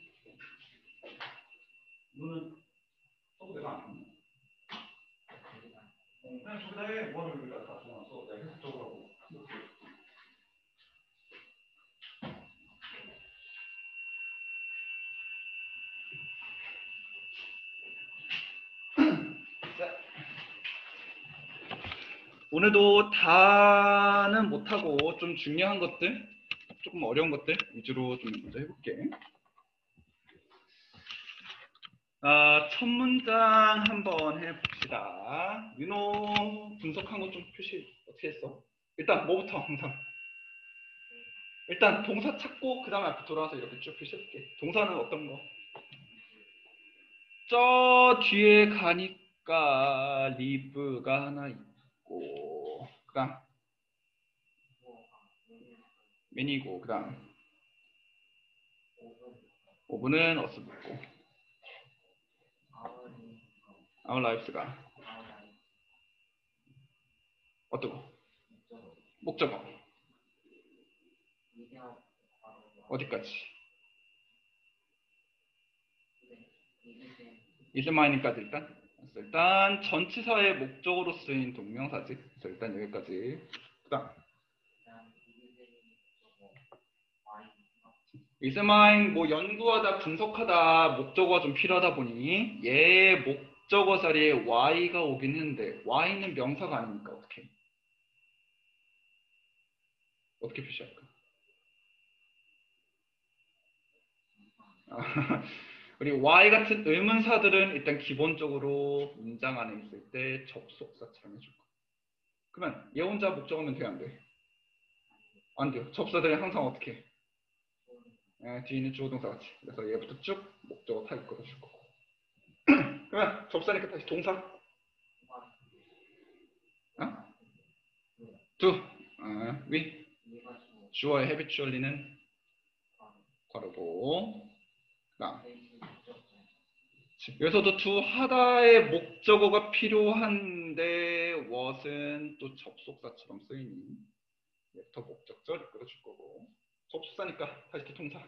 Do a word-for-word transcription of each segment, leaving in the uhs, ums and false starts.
너는 써도 내가 안 하네. 어, 그냥 저기다 해. 뭐하는 여기다 다 적어놨어. 내가 해석적으로 하고. 자. 오늘도 다는 못하고 좀 중요한 것들, 조금 어려운 것들 위주로 좀 먼저 해볼게. 아, 첫 문장 한번 해봅시다. 민호 분석한 거 좀 표시 어떻게 했어? 일단 뭐부터 항상? 일단 동사 찾고 그 다음에 앞에 돌아와서 이렇게 쭉 표시해볼게. 동사는 어떤 거? 저 뒤에 가니까 리브가 하나 있고 그 다음 매니고 그 다음 오븐은 어스 붙고 our lives가 어떤 거? 목적어 어디까지? is mine까지 일단 일단 전치사의 목적으로 쓰인 동명사지. 그래서 일단 여기까지. 그다음 is mine 뭐 연구하다 분석하다 목적어가 좀 필요하다 보니 얘의 목적어 자리에 y가 오긴 했는데 y는 명사가 아니니까 어떻게 어떻게 표시할까? 우리 y 같은 의문사들은 일단 기본적으로 문장 안에 있을 때 접속사처럼 해줄 거야. 그러면 얘 혼자 목적어면 돼, 안 돼? 안 돼요. 접사들은 항상 어떻게 해? 에, 뒤에 있는 주어 동사 같이. 그래서 얘부터 쭉 목적어 타입 걸어줄 거고. 그러면 접사니까 다시 동사. 어? do. 어, 위. 주어의 habitually는 괄호고. 그다음. 여기서도 do 하다의 목적어가 필요한데 what은 또 접속사처럼 쓰이니 얘부터 목적절 이끌어줄 거고. 접속사니까 다시 또 동사.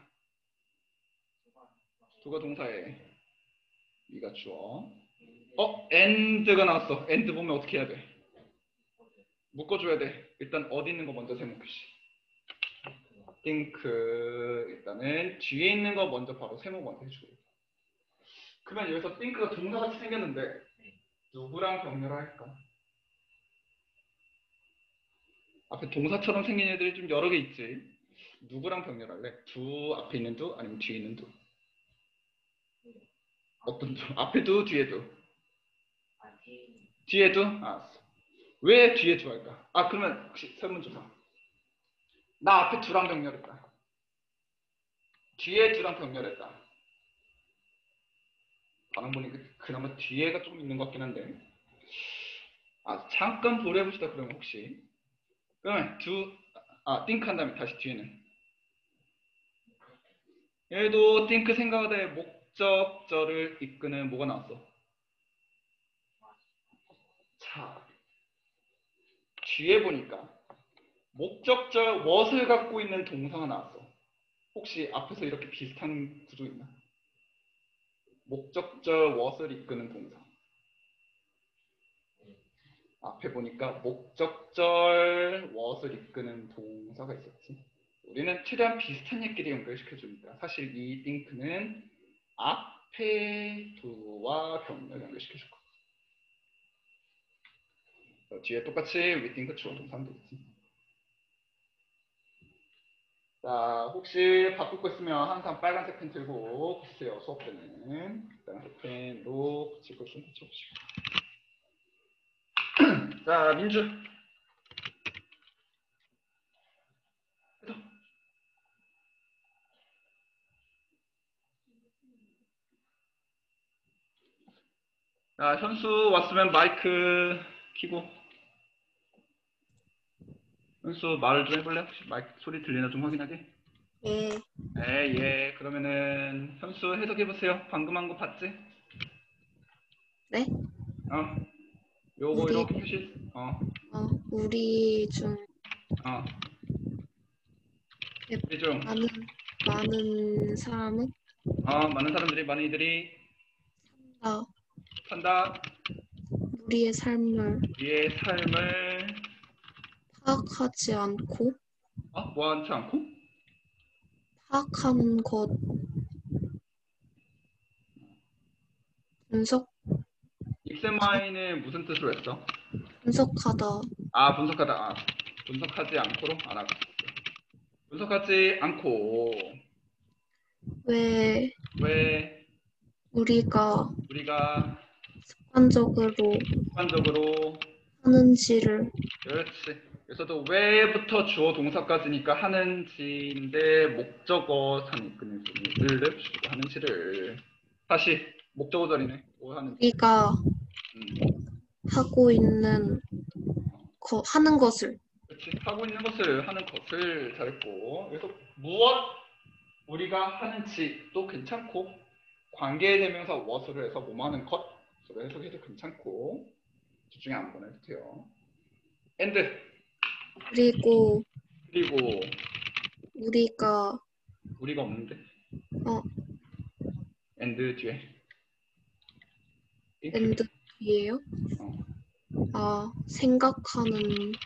do가 동사에 위가 주어. 어? and가 나왔어. and 보면 어떻게 해야 돼? 묶어줘야 돼. 일단 어디 있는 거 먼저 세모 표시. think 일단은 뒤에 있는 거 먼저 바로 세모 먼저 해주고. 그러면 여기서 think가 동사같이 생겼는데 누구랑 병렬할까? 앞에 동사처럼 생긴 애들이 좀 여러 개 있지. 누구랑 병렬할래? do 앞에 있는 do 아니면 뒤에 있는 do? 어떤 do? 앞에 do 뒤에 do? 뒤에 do? 알았어. 왜 뒤에 do 할까? 아 그러면 혹시 설문조사. 나 앞에 두랑 병렬했다. 뒤에 두랑 병렬했다. 반응 보니까 그나마 뒤에가 좀 있는 것 같긴 한데. 아 잠깐 보려봅시다. 그러면 혹시 그러면 do 아 think 한 다음에 다시 뒤에는 얘도 think 생각하다의 목적절을 이끄는 뭐가 나왔어? 자 뒤에 보니까 목적절 what을 갖고 있는 동사가 나왔어. 혹시 앞에서 이렇게 비슷한 구조 있나? 목적절 what을 이끄는 동사. 앞에 보니까 목적절 what을 이끄는 동사가 있었지. 우리는 최대한 비슷한 얘기를 연결시켜줍니다. 사실 이 think는 앞에 do와 병렬 연결시켜줄 거야. 뒤에 똑같이 we think 주어 동사면 되겠지. 자, 혹시 바쁠 거 있으면 항상 빨간색 펜 들고 붙으세요. 수업 때는. 빨간색 펜으로 붙일 거 좀 붙여보시고. 자, 민주. 자, 현수 왔으면 마이크 켜고. 현수 말을 좀 해볼래? 혹시 마이크 소리 들리나 좀 확인하게? 예. 예, 예. 그러면은 현수 해석해보세요. 방금 한 거 봤지? 네? 어. 요거 우리, 이렇게 표시. 어. 어, 우리 중 어. 네, 우리 중. 많은, 많은 사람은? 어, 많은 사람들이, 많이들이 나 산다. 우리의 삶을 우리의 삶을 파악하지 않고 어? 뭐하지 않고? 파악하는 것 분석 익스마인은 무슨 뜻으로 했어? 분석하다 아, 분석하다. 아, 분석하지 않고로 알아. 분석하지 않고 왜 왜 우리가 우리가 습관적으로 습관적으로 하는지를 그렇지. 그래서도 왜부터 주어 동사까지니까 하는지인데 목적어 상이 끊을 을을 주고 하는지를 다시 목적어 자리네. 뭐 하는지. 우리가 음. 하고 있는 거 하는 것을 그렇지. 하고 있는 것을 하는 것을 잘했고 그래서 무엇 우리가 하는지도 괜찮고 관계대명사 what으로 해서 뭐뭐 하는 것으로 해석해도 괜찮고 둘 중에 아무거나 해도 돼요. and 그리고 그리고 우리가 우리가 없는데 어 and 뒤에 엔드 뒤에요? 어. 아 생각하는지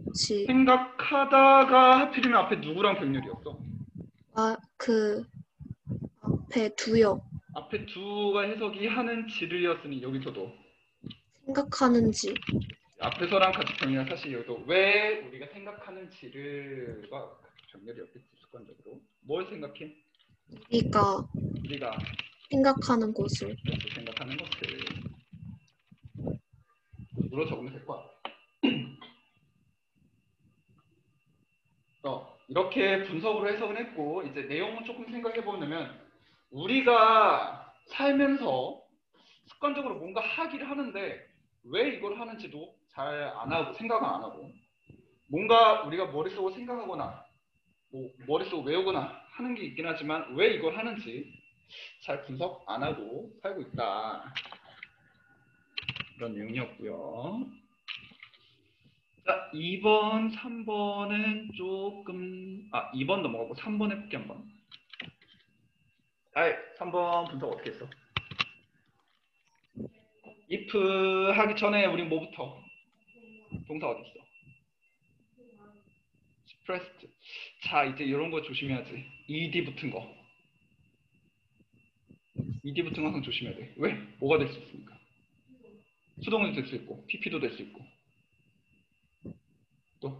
생각하다가 하필이면 앞에 누구랑 병렬이었어? 아 그 앞에 두요 앞에 두가 해석이 하는 지를이었으니 여기서도 생각하는지 앞에서랑 같이 병렬 사실 여기도 왜 우리가 생각하는 지를과 병렬이었겠지 습관적으로 뭘 생각해? 우리가 우리가 생각하는 것을 그렇게 생각하는 것을 으로 적으면 될 것 같아. 어, 이렇게 분석으로 해석을 했고 이제 내용을 조금 생각해 보면 우리가 살면서 습관적으로 뭔가 하기를 하는데 왜 이걸 하는지도 잘 안 하고 생각을 안 하고 뭔가 우리가 머릿속으로 생각하거나 뭐 머릿속으로 외우거나 하는 게 있긴 하지만 왜 이걸 하는지 잘 분석 안 하고 살고 있다. 그런 내용이었고요. 자, 이 번, 삼 번은 조금 아, 이 번 넘어가고 삼 번 해볼게 한번. 아이, 삼 번 분석 어떻게 했어? if 하기 전에 우린 뭐부터? 동사 어디 있어? expressed. 자, 이제 이런 거 조심해야지. ed 붙은 거. ed 붙은 거 항상 조심해야 돼. 왜? 뭐가 될 수 있습니까? 수동도 될 수 있고, pp도 될 수 있고. 또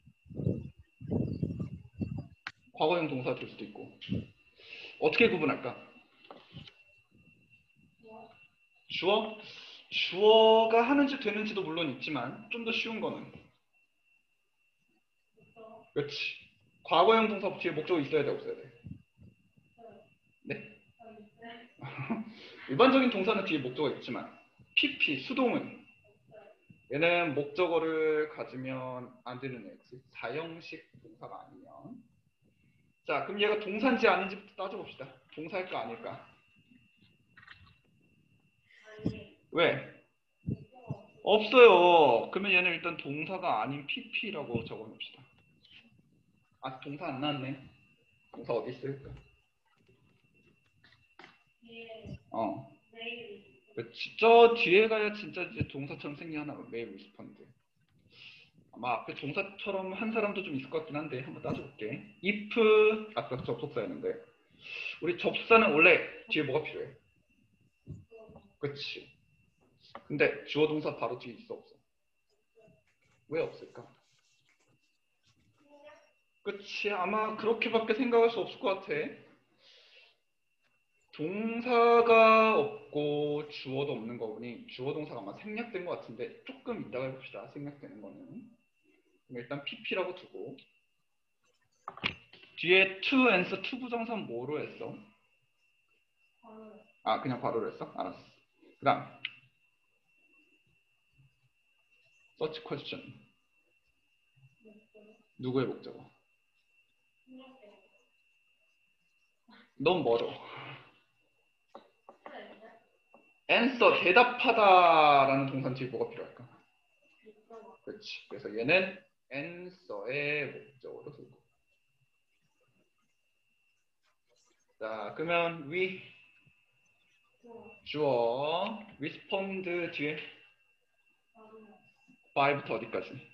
과거형 동사 될 수도 있고. 어떻게 구분할까? 주어? 주어가 하는지 되는지도 물론 있지만 좀 더 쉬운 거는 그렇지. 과거형 동사 뒤에 목적어 있어야 돼 없어야 돼? 네? 일반적인 동사는 뒤에 목적어가 있지만 pp, 수동은 얘는 목적어를 가지면 안 되는 애지. 사형식 동사가 아니면. 자, 그럼 얘가 동사인지 아닌지부터 따져봅시다. 동사일까 아닐까? 왜? 없어요. 그러면 얘는 일단 동사가 아닌 pp라고 적어놓읍시다. 아, 동사 안 나왔네. 동사 어디 있을까? 어. 그렇지. 저 뒤에 가야 진짜 이제 동사처럼 생긴 하나 메일 리스폰드. 아마 앞에 동사처럼 한 사람도 좀 있을 것 같긴 한데 한번 따져볼게. if 아까 접속사였는데 우리 접사는 원래 뒤에 뭐가 필요해? 그렇지. 근데 주어 동사 바로 뒤에 있어 없어? 왜 없을까? 그치. 아마 그렇게밖에 생각할 수 없을 것 같아. 동사가 없고 주어도 없는 거 보니 주어 동사가 아마 생략된 것 같은데 조금 이따가 해봅시다. 생략되는 거는. 일단 pp라고 두고 뒤에 to answer to 부정사 뭐로 했어? 아, 그냥 바로로 했어? 알았어. 그 다음 search question 누구의 목적어? 너무 멀어. answer 대답하다라는 동사 뒤에 뭐가 필요할까? 그렇지. 그래서 얘는 answer의 목적어로 두고 자, 그러면 we 주어 respond 뒤에 by부터 어디까지?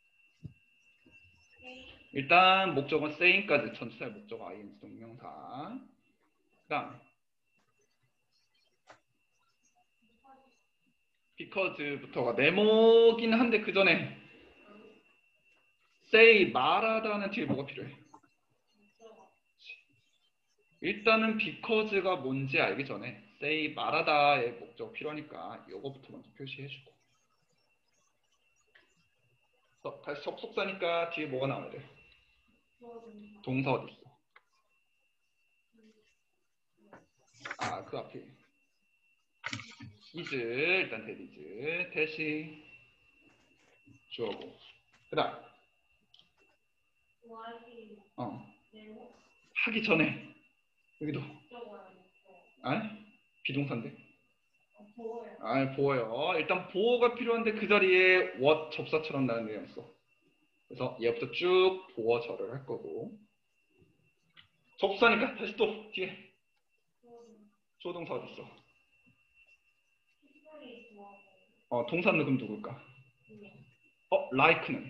일단 목적은 saying까지 전치사의 목적 ing 동명사. 그다음 because부터가 네모긴 한데 그 전에 say 말하다는 뒤에 뭐가 필요해? 일단은 because가 뭔지 알기 전에 say 말하다의 목적 필요하니까 이거부터 먼저 표시해주고. 어, 다시 접속사니까 뒤에 뭐가 나와야 돼? 동사 어디 있어? 아, 그 앞에 is 일단 that is 대시 주어고. 그다음 어 하기 전에 여기도 아 비동사인데 아 보어요. 일단 보어가 필요한데 그 자리에 what 접사처럼 나는 내용이었어. 그래서 얘부터 쭉 보어 절을 할 거고 접사니까 다시 또 뒤에 조동사 어디 있어? 어 동사 누금 누굴까? 어 like는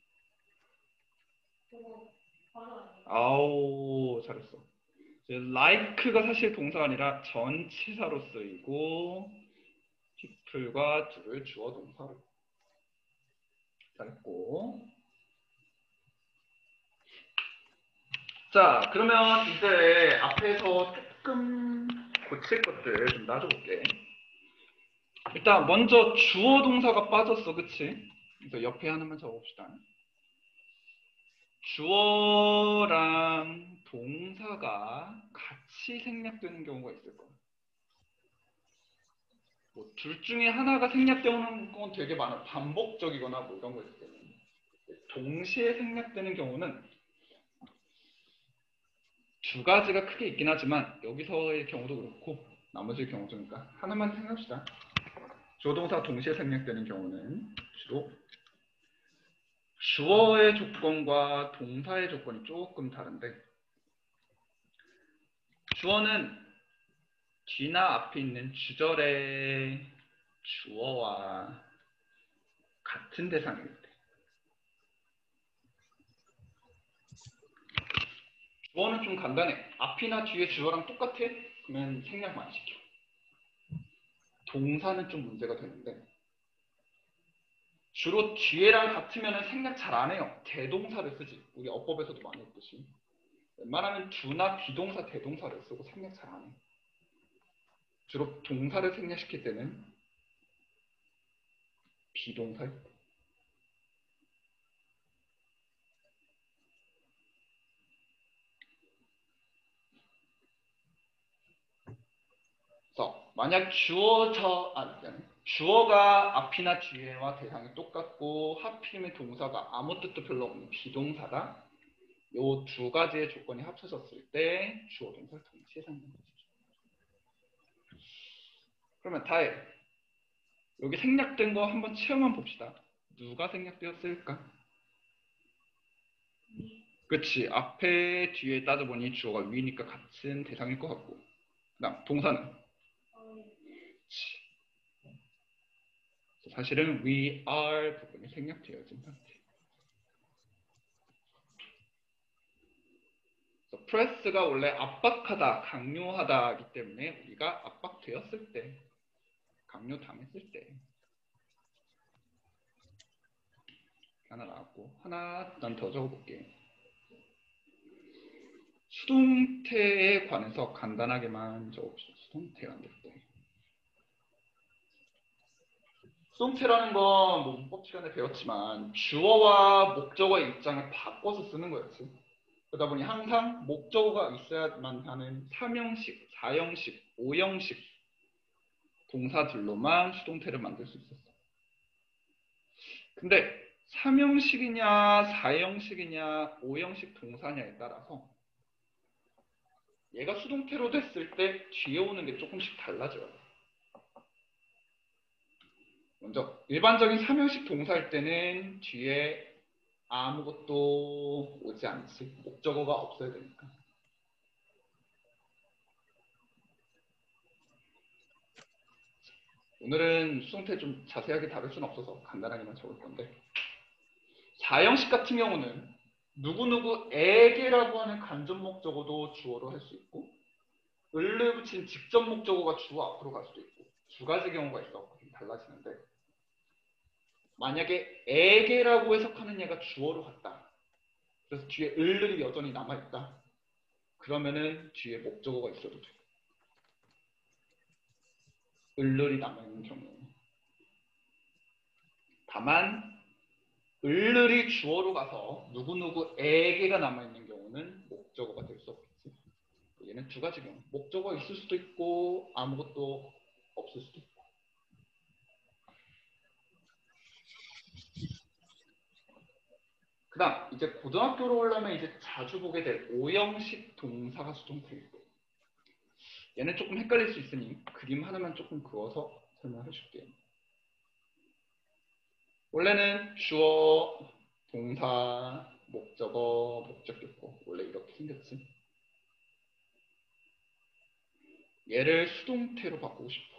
아우 잘했어. like가 사실 동사가 아니라 전치사로 쓰이고 people과 둘을 주어 동사로 잘했고. 자 그러면 이제 앞에서 조금 고칠 것들 좀 놔줘볼게. 일단 먼저 주어 동사가 빠졌어, 그치? 그래서 옆에 하나만 적어봅시다. 주어랑 동사가 같이 생략되는 경우가 있을 거야. 뭐 둘 중에 하나가 생략되는 건 되게 많아. 반복적이거나 뭐 이런 거 있을 때는. 동시에 생략되는 경우는 두 가지가 크게 있긴 하지만 여기서의 경우도 그렇고 나머지 경우니까 하나만 생각합시다. 주어 동사 동시에 생략되는 경우는 주로 주어의 조건과 동사의 조건이 조금 다른데 주어는 뒤나 앞에 있는 주절의 주어와 같은 대상일 때 주어는 좀 간단해. 앞이나 뒤에 주어랑 똑같아? 그러면 생략 많이 시켜. 동사는 좀 문제가 되는데 주로 뒤에랑 같으면 생략 잘 안 해요. 대동사를 쓰지. 우리 어법에서도 많이 했듯이. 웬만하면 두나 비동사, 대동사를 쓰고 생략 잘 안 해. 주로 동사를 생략시킬 때는 비동사일 때. 그래서 만약 주어 저 아, 주어가 앞이나 뒤에와 대상이 똑같고 하필이면 동사가 아무 뜻도 별로 없는 비동사다. 요 두 가지의 조건이 합쳐졌을 때 주어 동사를 동시에 사용하는 거죠. 그러면 다해. 여기 생략된 거 한번 체험만 봅시다. 누가 생략되었을까? 그치. 앞에 뒤에 따져보니 주어가 위니까 같은 대상일 것 같고. 그 다음 동사는? 그치. 사실은 we are 부분이 생략되어진 상태. press가 원래 압박하다, 강요하다이기 때문에 우리가 압박되었을 때, 강요당했을 때 하나 나왔고 하나 난 더 적어볼게. 수동태에 관해서 간단하게만 적어봅시다. 수동태가 안 될 때. 수동태라는 건 뭐 문법 시간에 배웠지만 주어와 목적어의 입장을 바꿔서 쓰는 거였지. 그러다 보니 항상 목적어가 있어야만 하는 삼형식, 사형식, 오형식 동사들로만 수동태를 만들 수 있었어. 근데 삼형식이냐, 사형식이냐, 오형식 동사냐에 따라서 얘가 수동태로 됐을 때 뒤에 오는 게 조금씩 달라져요. 먼저 일반적인 삼형식 동사일 때는 뒤에 아무것도 오지 않지. 목적어가 없어야 되니까. 오늘은 수동태 좀 자세하게 다룰 수는 없어서 간단하게만 적을 건데, 사형식 같은 경우는 누구누구에게라고 하는 간접 목적어도 주어로 할 수 있고, 을을 붙인 직접 목적어가 주어 앞으로 갈 수도 있고, 두 가지 경우가 있어. 달라지는데, 만약에 에게라고 해석하는 얘가 주어로 갔다. 그래서 뒤에 을들이 여전히 남아있다. 그러면은 뒤에 목적어가 있어도 돼. 을들이 남아있는 경우. 다만 을들이 주어로 가서 누구누구에게가 남아있는 경우는 목적어가 될 수 없겠지. 얘는 두 가지 경우. 목적어가 있을 수도 있고 아무것도 없을 수도 있고. 그 다음 이제 고등학교로 오려면 이제 자주 보게 될 오형식 동사가 수동태이고, 얘는 조금 헷갈릴 수 있으니 그림 하나만 조금 그어서 설명해 줄게요. 원래는 주어, 동사, 목적어, 목적격보 원래 이렇게 생겼지. 얘를 수동태로 바꾸고 싶어.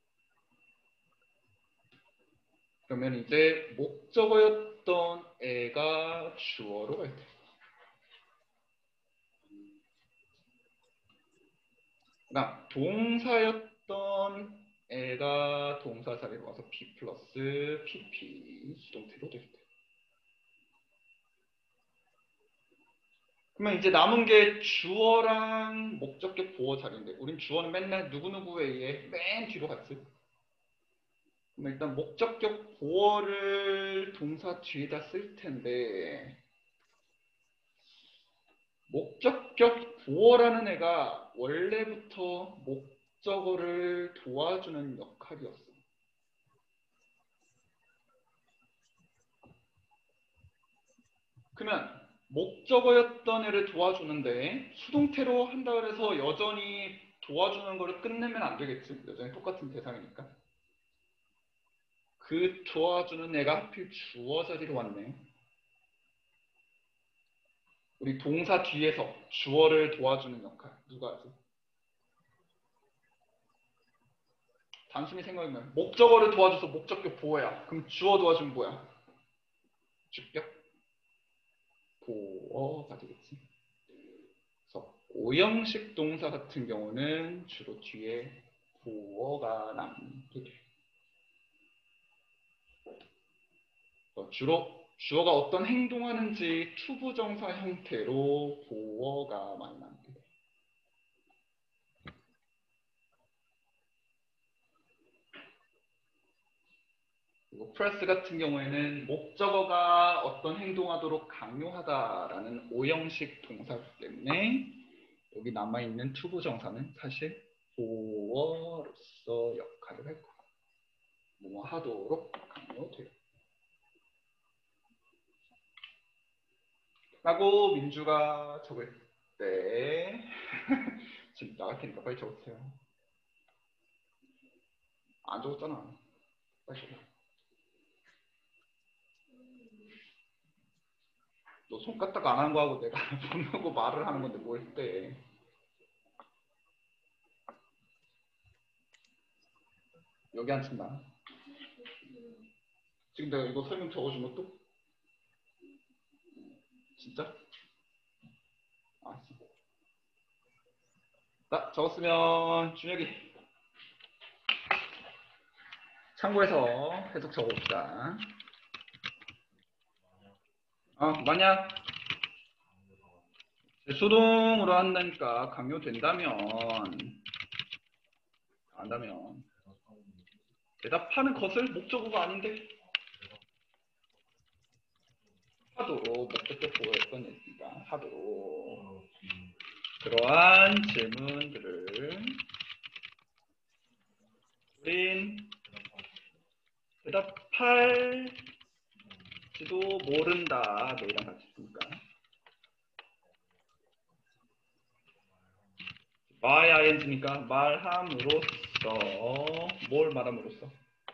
그러면 이제 목적어였던 애가 주어로 갈 때, 그다음 동사였던 애가 동사 자리로 와서 be 플러스 pp 수동태로 될 때. 그러면 이제 남은 게 주어랑 목적격 보어 자리인데, 우린 주어는 맨날 누구누구에 의해 맨 뒤로 갔지. 그럼 일단 목적격 보어를 동사 뒤에다 쓸 텐데, 목적격 보어라는 애가 원래부터 목적어를 도와주는 역할이었어. 그러면 목적어였던 애를 도와주는데 수동태로 한다 그래서 여전히 도와주는 거를 끝내면 안 되겠지. 여전히 똑같은 대상이니까. 그 도와주는 애가 하필 주어 자리로 왔네. 우리 동사 뒤에서 주어를 도와주는 역할 누가 하지? 단순히 생각하면 목적어를 도와줘서 목적격 보어야. 그럼 주어 도와주면 뭐야? 주격 보어가 되겠지. 그래서 오형식 동사 같은 경우는 주로 뒤에 보어가 남게 돼. 주로 주어가 어떤 행동하는지 투부정사 형태로 보어가 많이 남게 돼. 그리고 프레스 같은 경우에는 목적어가 어떤 행동하도록 강요하다라는 오형식 동사기 때문에 여기 남아있는 투부정사는 사실 보어로서 역할을 할 거야. 뭐 하도록 강요돼요. 라고 민주가 적을 때 지금 나갈 테니까 빨리 적으세요. 안 적었잖아. 빨리 적어. 너 손가락 안 한 거하고 내가 보려고 말을 하는 건데 뭘 때. 여기 안 친다. 지금 내가 이거 설명 적어준 것도? 진짜? 아, 진짜. 자, 적었으면 준혁이 참고해서 해석 적어봅시다. 어, 만약 수동으로 한다니까 강요된다면 안다면 대답하는 것을 목적어가 아닌데 하도록 목적격 보호했던 얘기가 하도록 그러한 질문들을 우린 대답할지도 모른다. 너희랑 같이 있으니까. by ing니까 말함으로써 뭘 말함으로써?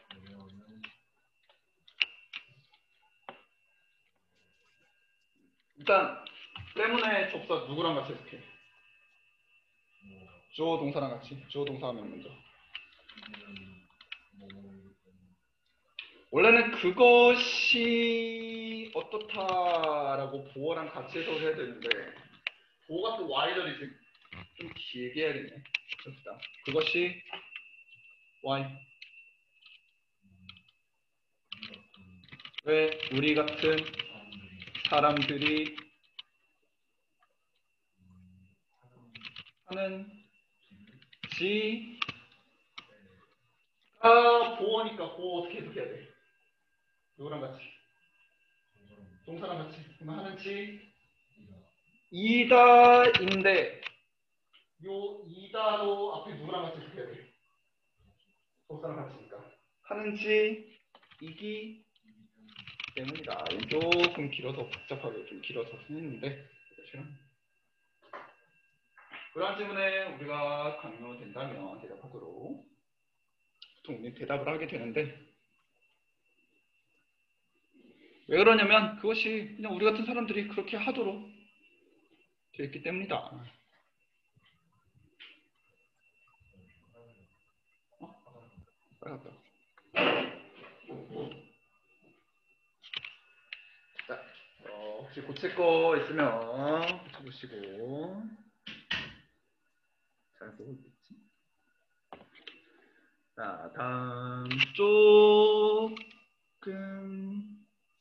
일단 때문에 접사 누구랑 같이 해석해? 주어 동사랑 같이. 주어 동사 하면 먼저 원래는 그것이 어떻다라고 보어랑 같이 해석을 해야 되는데 보어가 또 Y절이지 좀 길게 해야겠네. 그렇다. 그것이 Y. 왜 우리 같은 사람들이 하는지 아 보어니까 보어 어떻게 해석해야 돼? 누구랑 같이? 동사랑 같이 그러면 하는지 이다인데 요 이다도 앞에 누구랑 같이 해석해야 돼? 동사랑 같이니까 하는지 이기 때문이다. 조금 길어서 복잡하게 좀 길어서 했는데 그런 질문에 우리가 강요된다면 대답하도록 보통 우리 대답을 하게 되는데 왜 그러냐면 그것이 그냥 우리 같은 사람들이 그렇게 하도록 되어 있기 때문이다. 어? 빨리 갔다. 자, 어, 혹시 고칠 거 있으면 고쳐보시고 잘 보고 있겠지? 자, 다음 조금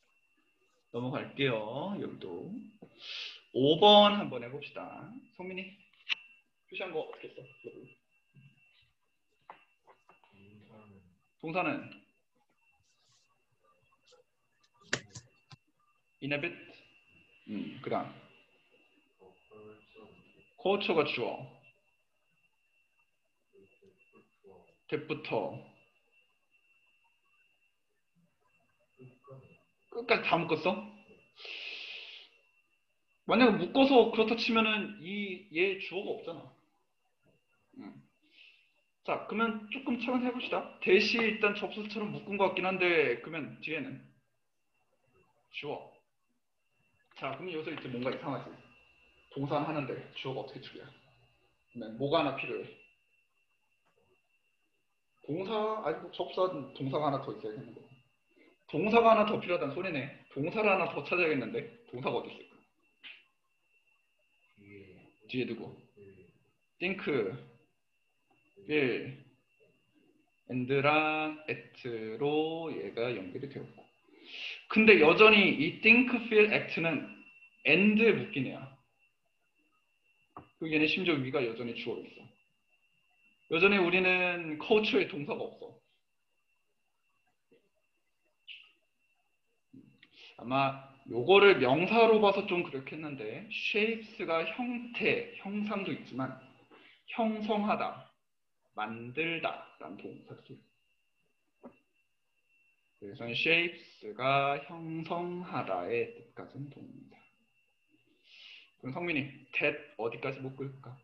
넘어갈게요. 여기도 오 번 한번 해봅시다. 성민이 표시한 거 어떻게 써? 동사는 inhabit, 음, 그 다음 culture가 주어, that부터 끝까지 다 묶었어? 만약에 묶어서 그렇다 치면은 이 얘 주어가 없잖아. 음. 자, 그러면 조금 차근 해봅시다. 대시 일단 접수처럼 묶은 것 같긴 한데 그러면 뒤에는 주어. 자, 그럼 여기서 이제 뭔가 이상하지. 동사는 하는데 주어가 어떻게 줄이야? 그러면 뭐가 하나 필요해? 동사, 아니 뭐 접수한 동사가 하나 더 있어야 되는 거고. 동사가 하나 더 필요하다는 소리네. 동사를 하나 더 찾아야겠는데 동사가 어디 있을까? 뒤에 누구? think, will, and랑 at로 얘가 연결이 되었고 근데 여전히 이 think, feel, act는 and에 묶인 애야. 그 얘는 심지어 위가 여전히 주어 있어. 여전히 우리는 culture에 동사가 없어. 아마 요거를 명사로 봐서 좀 그렇겠는데 shapes가 형태, 형상도 있지만 형성하다, 만들다 라는 동사도 있어. 그래서 shapes가 형성하다의 뜻 가진 동사. 그럼 성민이 that 어디까지 묶을까?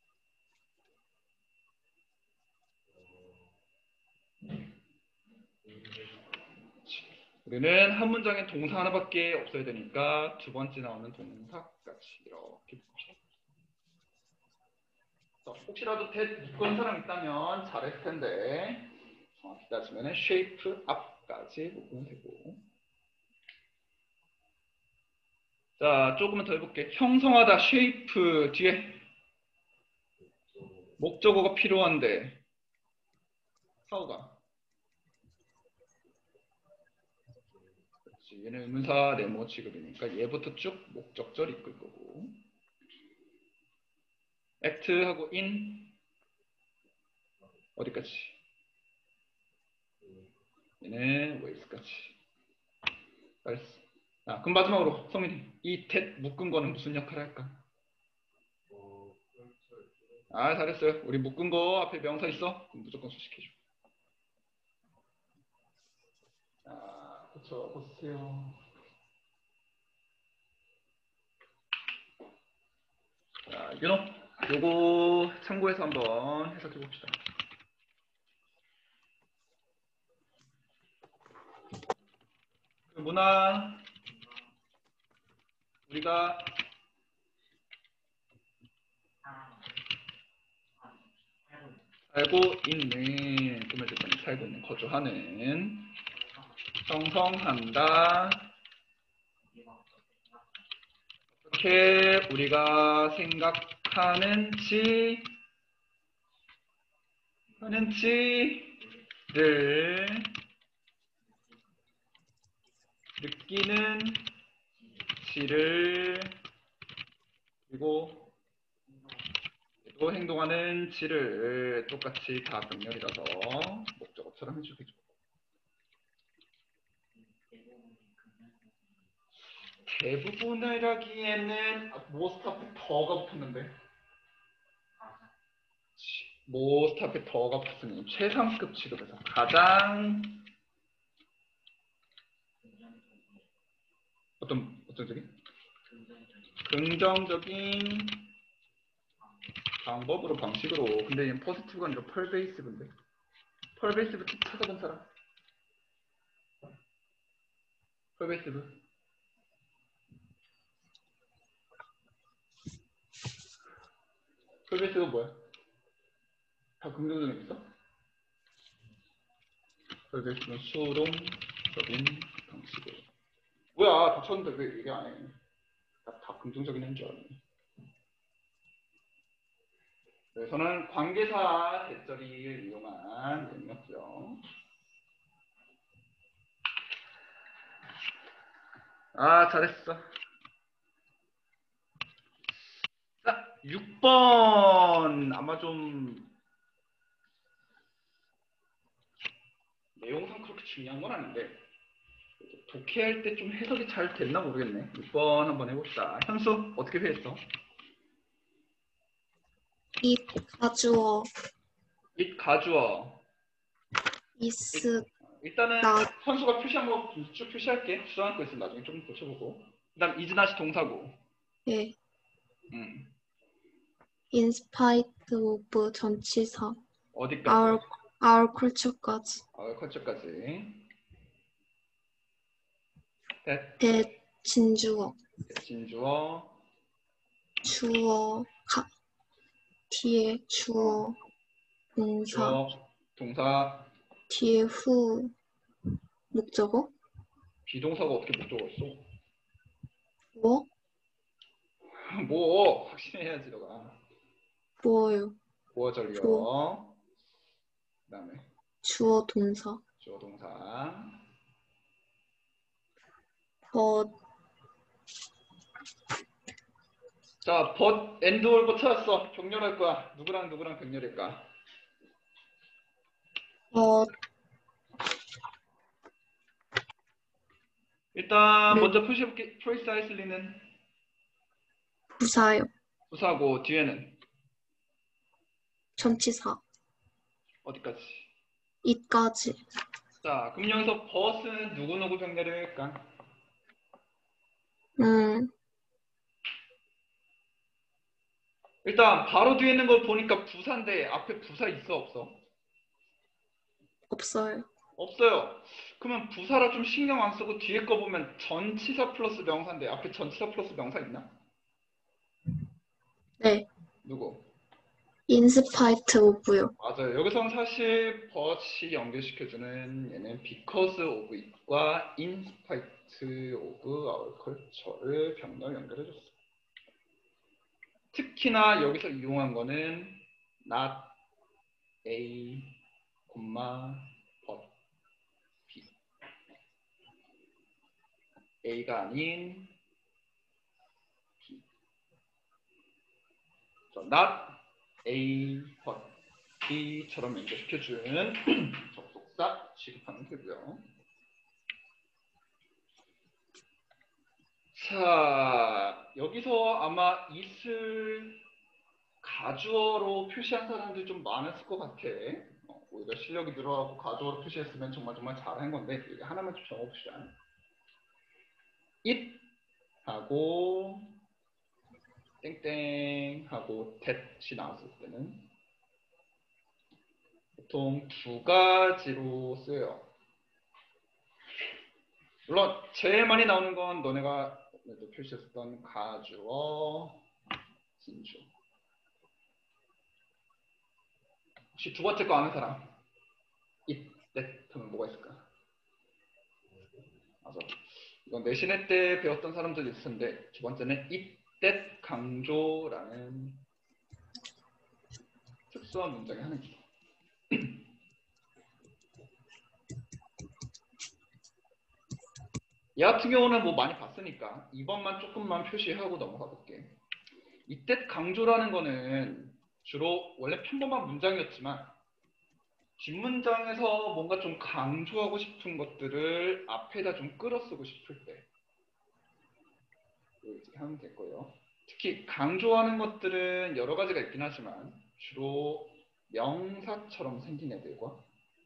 우리는 한 문장에 동사 하나밖에 없어야 되니까 두 번째 나오는 동사까지 이렇게 묶어줘. 혹시라도 that 묶은 사람 있다면 잘했을 텐데 정확히 따지면 shape 앞까지 묶으면 되고 자 조금만 더 해볼게. 형성하다 shape 뒤에 목적어가 필요한데 사우가 그렇지. 얘는 의문사 네모 취급이니까 얘부터 쭉 목적절 이끌 거고 act하고 in 어디까지? 얘는 ways까지. 알았어. 자, 그럼 마지막으로 성민이 이 that 묶은 거는 무슨 역할을 할까? 아 잘했어요. 우리 묶은 거 앞에 명사 있어? 그럼 무조건 수식해줘. 자, 그쵸. 보세요. 자, 윤호 요거 참고해서 한번 해석해 봅시다. 그 문화 우리가 살고 있는 꿈을 듣거니 살고 있는 거주하는 형성한다. 어떻게 우리가 생각하는지 하는지를 느끼는 지를 그리고 또 행동하는 지를 똑같이 다 병렬이라서 목적어처럼 해주겠죠. 대부분이라기에는 most 앞에 더가 붙었는데 most 앞에 더가 붙으니 최상급 취급에서 가장 어떤 어떤 적인 긍정적인 방법으로 방식으로 근데 얘는 포지티브가 아니라 펄베이시브인데 펄베이시브 찾아본 사람 펄베이시브 펄베이시브가 뭐야? 다 긍정적인 있어? 펄베이시브는 수동적인 방식으로 뭐야 다 쳤는데 왜 얘기 안 해? 다, 다 긍정적인 애인 줄 알았네. 그래서는 관계사 대절이를 이용한 내용이었죠. 아 잘했어. 자 육 번 아마 좀 내용상 그렇게 중요한 건 아닌데 독해할 때 좀 해석이 잘 됐나 모르겠네. 육 번 한번 해봅시다. 현수 어떻게 회했어? 이 가주어 it 가주어 is 일단은 나 현수가 표시한 거 쭉 표시할게. 수정할 거 있으면 나중에 조금 고쳐보고. 그 다음 이즈나시 동사고. 예. 음. in spite of 전치사 어디까지? our our culture까지 어, 컨셉까지. that 대진주어 진주어 주어 가, 뒤에 주어 동사 주어 동사 뒤에 후 목적어 비동사가 어떻게 목적어 있어? 뭐 뭐 확신해야지 너가. 뭐요 보어 주어 전리어 그 다음에 주어 동사 주어 동사 더 자, but, and, ol버 찾았어. 병렬할 거야. 누구랑 누구랑 병렬일까? 더 일단 음, 먼저 표시해볼게. precisely는 부사요 부사고 뒤에는 전치사 어디까지? 이까지 자, 그럼 여기서 but은 누구누구 병렬일까? 음 일단 바로 뒤에 있는 걸 보니까 부사인데 앞에 부사 있어 없어? 없어요 없어요. 그러면 부사라 좀 신경 안 쓰고 뒤에 거 보면 전치사 플러스 명사인데 앞에 전치사 플러스 명사 있나? 네 누구? in spite of요 맞아요. 여기서는 사실 but이 연결시켜주는 얘는 because of it과 in spite of our culture를 병렬 연결해줬어. 특히나 여기서 이용한 거는 not a, but b. a가 아닌 b. not a, but b처럼 연결시켜주는 접속사 취급하면 되고요. 자, 여기서 아마 it을 가주어로 표시한 사람들이 좀 많았을 것 같아. 어, 오히려 실력이 늘어나고 가주어로 표시했으면 정말 정말 잘한 건데 이게 하나만 좀 적어봅시다. it 하고 땡땡 하고 that이 나왔을 때는 보통 두 가지로 쓰여요. 물론 제일 많이 나오는 건 너네가 표시했었던 가주어, 진주. 혹시 두 번째 거 아는 사람? it, that 하면 뭐가 있을까? 맞아. 이건 내신회 때 배웠던 사람들이 있을 텐데 두 번째는 it, that 강조라는 특수한 문장의 하나입니다. 얘 같은 경우는 뭐 많이 봤으니까 이 번만 조금만 표시하고 넘어가 볼게. 이때 강조라는 거는 주로 원래 평범한 문장이었지만 뒷문장에서 뭔가 좀 강조하고 싶은 것들을 앞에다 좀 끌어쓰고 싶을 때 이렇게 하면 될 거예요. 특히 강조하는 것들은 여러 가지가 있긴 하지만 주로 명사처럼 생긴 애들과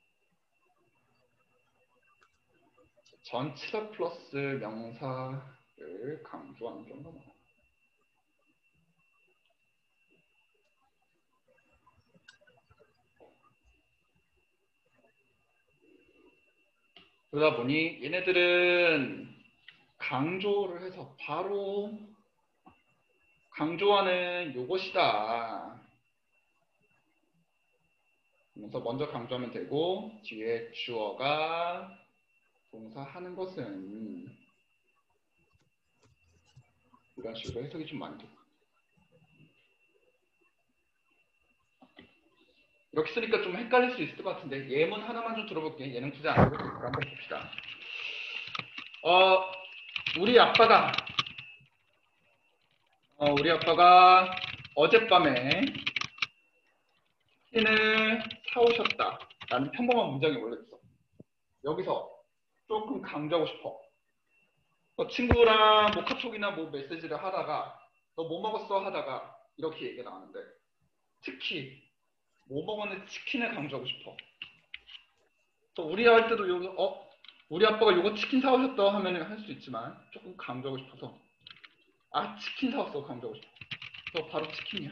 전치사 플러스 명사를 강조하는 경우가 많아요. 그러다 보니 얘네들은 강조를 해서 바로 강조하는 요것이다. 그래서 먼저 강조하면 되고 뒤에 주어가 동사하는 것은 이런 식으로 해석이 좀 많이 되고 이렇게 쓰니까 좀 헷갈릴 수 있을 것 같은데 예문 하나만 좀 들어볼게. 예능 투자 안 해도 되니까 한번 봅시다. 어, 우리 아빠가 어, 우리 아빠가 어젯밤에 치킨을 사오셨다 라는 평범한 문장이 원래 있어. 여기서 조금 강조하고 싶어. 뭐 친구랑 뭐 카톡이나 뭐 메시지를 하다가 너 뭐 먹었어 하다가 이렇게 얘기가 나왔는데 특히 뭐 먹었는지 치킨을 강조하고 싶어. 또 우리 할 때도 여기서 어 우리 아빠가 요거 치킨 사오셨다 하면 할 수 있지만 조금 강조하고 싶어서 아 치킨 사왔어 강조하고 싶어. 그래서 바로 치킨이야.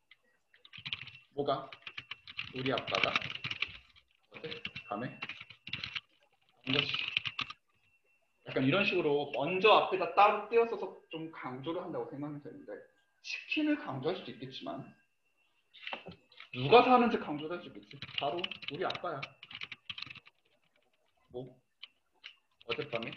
뭐가? 우리 아빠가 어제 밤에 한 것이 약간 이런 식으로 먼저 앞에다 따로 띄어서서 좀 강조를 한다고 생각하면 되는데 치킨을 강조할 수도 있겠지만 누가 사는지 강조를 할 수 있겠지. 바로 우리 아빠야. 뭐 어젯밤에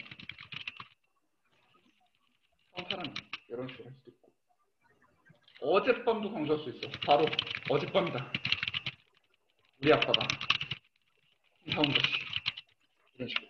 한 사람이 이런 식으로 할 수도 있고 어젯밤도 강조할 수 있어. 바로 어젯밤이다. 우리 아빠가 사온 것이 이런 식으로.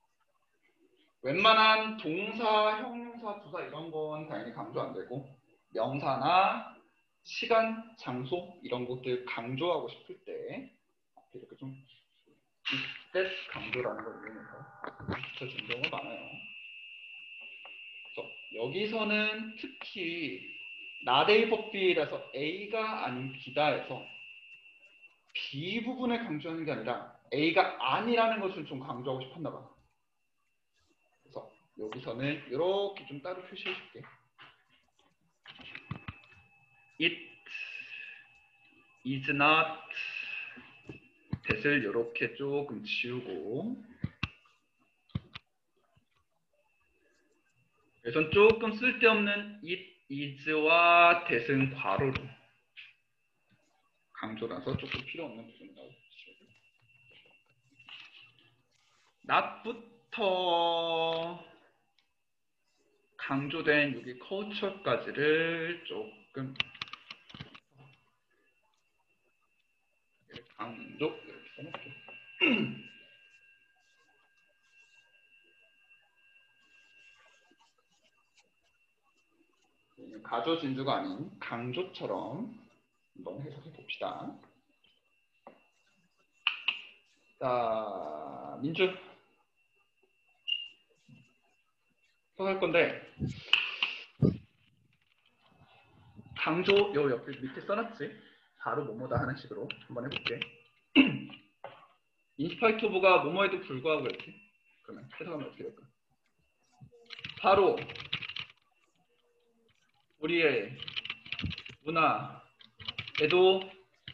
웬만한 동사, 형용사, 부사 이런 건 당연히 강조 안 되고 명사나 시간, 장소 이런 것들 강조하고 싶을 때 이렇게 좀 이때 강조라는 걸 이용해서 붙여주는 경우가 많아요. 그래서 여기서는 특히 not A but B라서 A가 아닌 B다에서 B 부분을 강조하는 게 아니라 A가 아니라는 것을 좀 강조하고 싶었나 봐. 그래서 여기서는 이렇게 좀 따로 표시해 줄게. It is not that을 이렇게 조금 지우고 그래서 조금 쓸데없는 it is와 that은 괄호로 강조라서 조금 필요 없는 부분이라고 보시면 돼요. not부터 강조된 여기 culture까지를 조금 강조 이렇게 써놓을게요. 가조 진주가 아닌 강조처럼 한번 해석해 봅시다. 자, 민주 해석할 건데 강조 요 옆에 밑에 써놨지? 바로 뭐뭐다 하는 식으로 한번 해볼게. 인스파이트 오브가 뭐뭐에도 불구하고 이렇게 그러면 해석하면 어떻게 될까? 바로 우리의 문화에도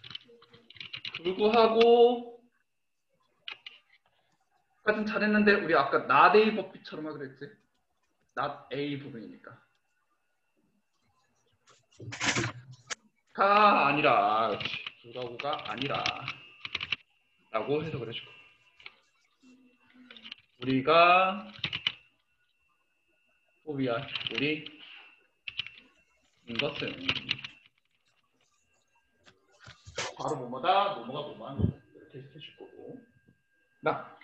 불구하고 까진 잘했는데 우리 아까 not A 법비처럼 하기로 했지? not A 부분이니까 가 아니라 그렇지. 그거가 아니라 라고 해석을 해주고 우리가 우리야 우리 이것은 바로 뭐뭐다 뭐뭐가 뭐뭐한 이렇게 해줄 거고 나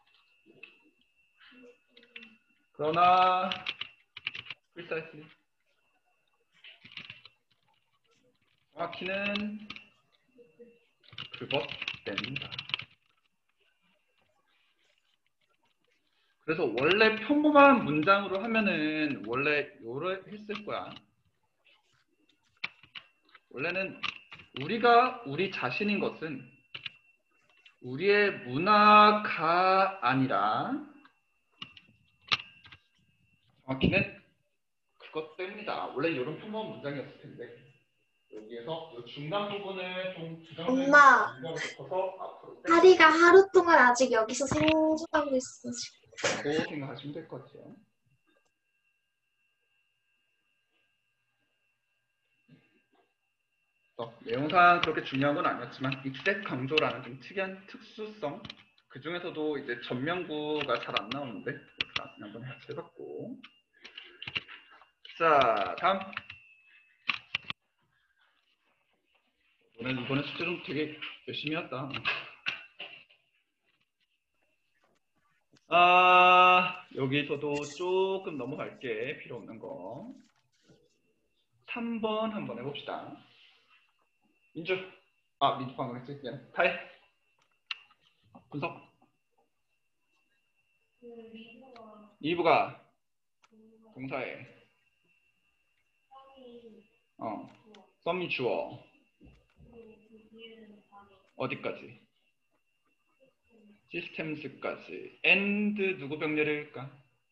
그러나 precisely 정확히는 그것 때문이다. 그래서 원래 평범한 문장으로 하면은 원래 요래 했을 거야. 원래는 우리가 우리 자신인 것은 우리의 문화가 아니라 정확히는 그것 때문이다. 원래 이런 평범한 문장이었을 텐데 여기에서 이 중간 부분을 좀 부정적인 엄마. 문장으로 덮어서 앞으로 하리가 하루 동안 아직 여기서 생존하고 있어. 지금. 라고 생각하시면 될 것 같아요. 어, 내용상 그렇게 중요한 건 아니었지만 익색 강조라는 좀 특이한 특수성 그 중에서도 이제 전면구가 잘 안 나오는데 그래서 한번 해봤고 자 다음 오늘 이번에 숙제 좀 되게 열심히 했다. 아 여기서도 조금 넘어갈게 필요 없는 거 삼 번 한번 해봅시다. 민주 아 민주 방금 했지 미안 타이 분석 이부가 동사에 어 썸이 주어 어디까지 시스템스까지 and 누구 병렬일까?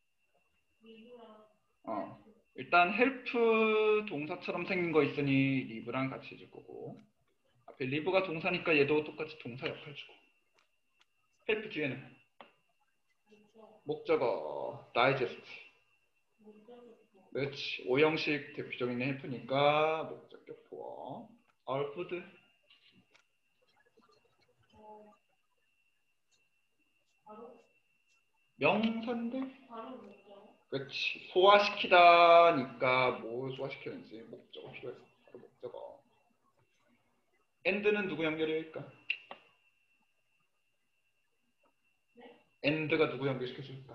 어 일단 헬프 동사처럼 생긴 거 있으니 리브랑 같이 해줄 거고 앞에 리브가 동사니까 얘도 똑같이 동사 역할 주고 헬프 뒤에는 목적어 다이제스트 그렇지 오형식 대표적인 헬프니까 목적격 보어 our food 명사인데 그렇지 소화시키다니까 뭘 소화시키는지 목적어 필요해서 바로 목적어 and는 누구 연결일까? and가 누구 연결시켜줄까?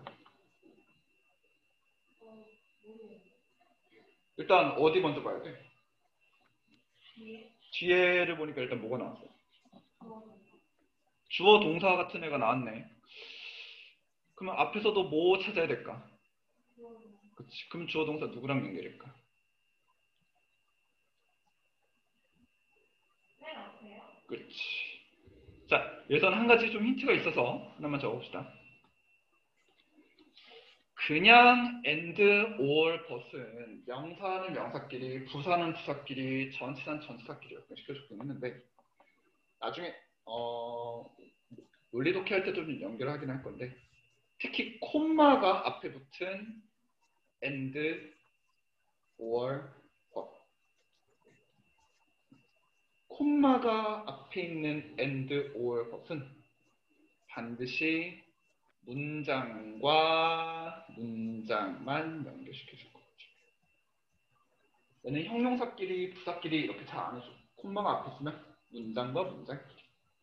일단 어디 먼저 봐야 돼? 뒤에를 보니까 일단 뭐가 나왔어? 주어 동사 같은 애가 나왔네. 그러면 앞에서도 뭐 찾아야 될까? 그치. 그럼 주어 동사 누구랑 연결일까? 그렇지. 자, 여기서는 한 가지 좀 힌트가 있어서 하나만 적어봅시다. 그냥 and, or, but은 명사는 명사끼리, 부사는 부사끼리, 전치사는 전치사끼리 이렇게 시켜줬긴 했는데 나중에 어, 논리 독해 할 때도 좀 연결하긴 할 건데 특히 콤마가 앞에 붙은 and, or, but 콤마가 앞에 있는 and, or, but은 반드시 문장과 문장만 연결시켜줄 거죠. 얘는 형용사끼리, 부사끼리 이렇게 잘 안 해줘. 콤마가 앞에 있으면 문장과 문장끼리.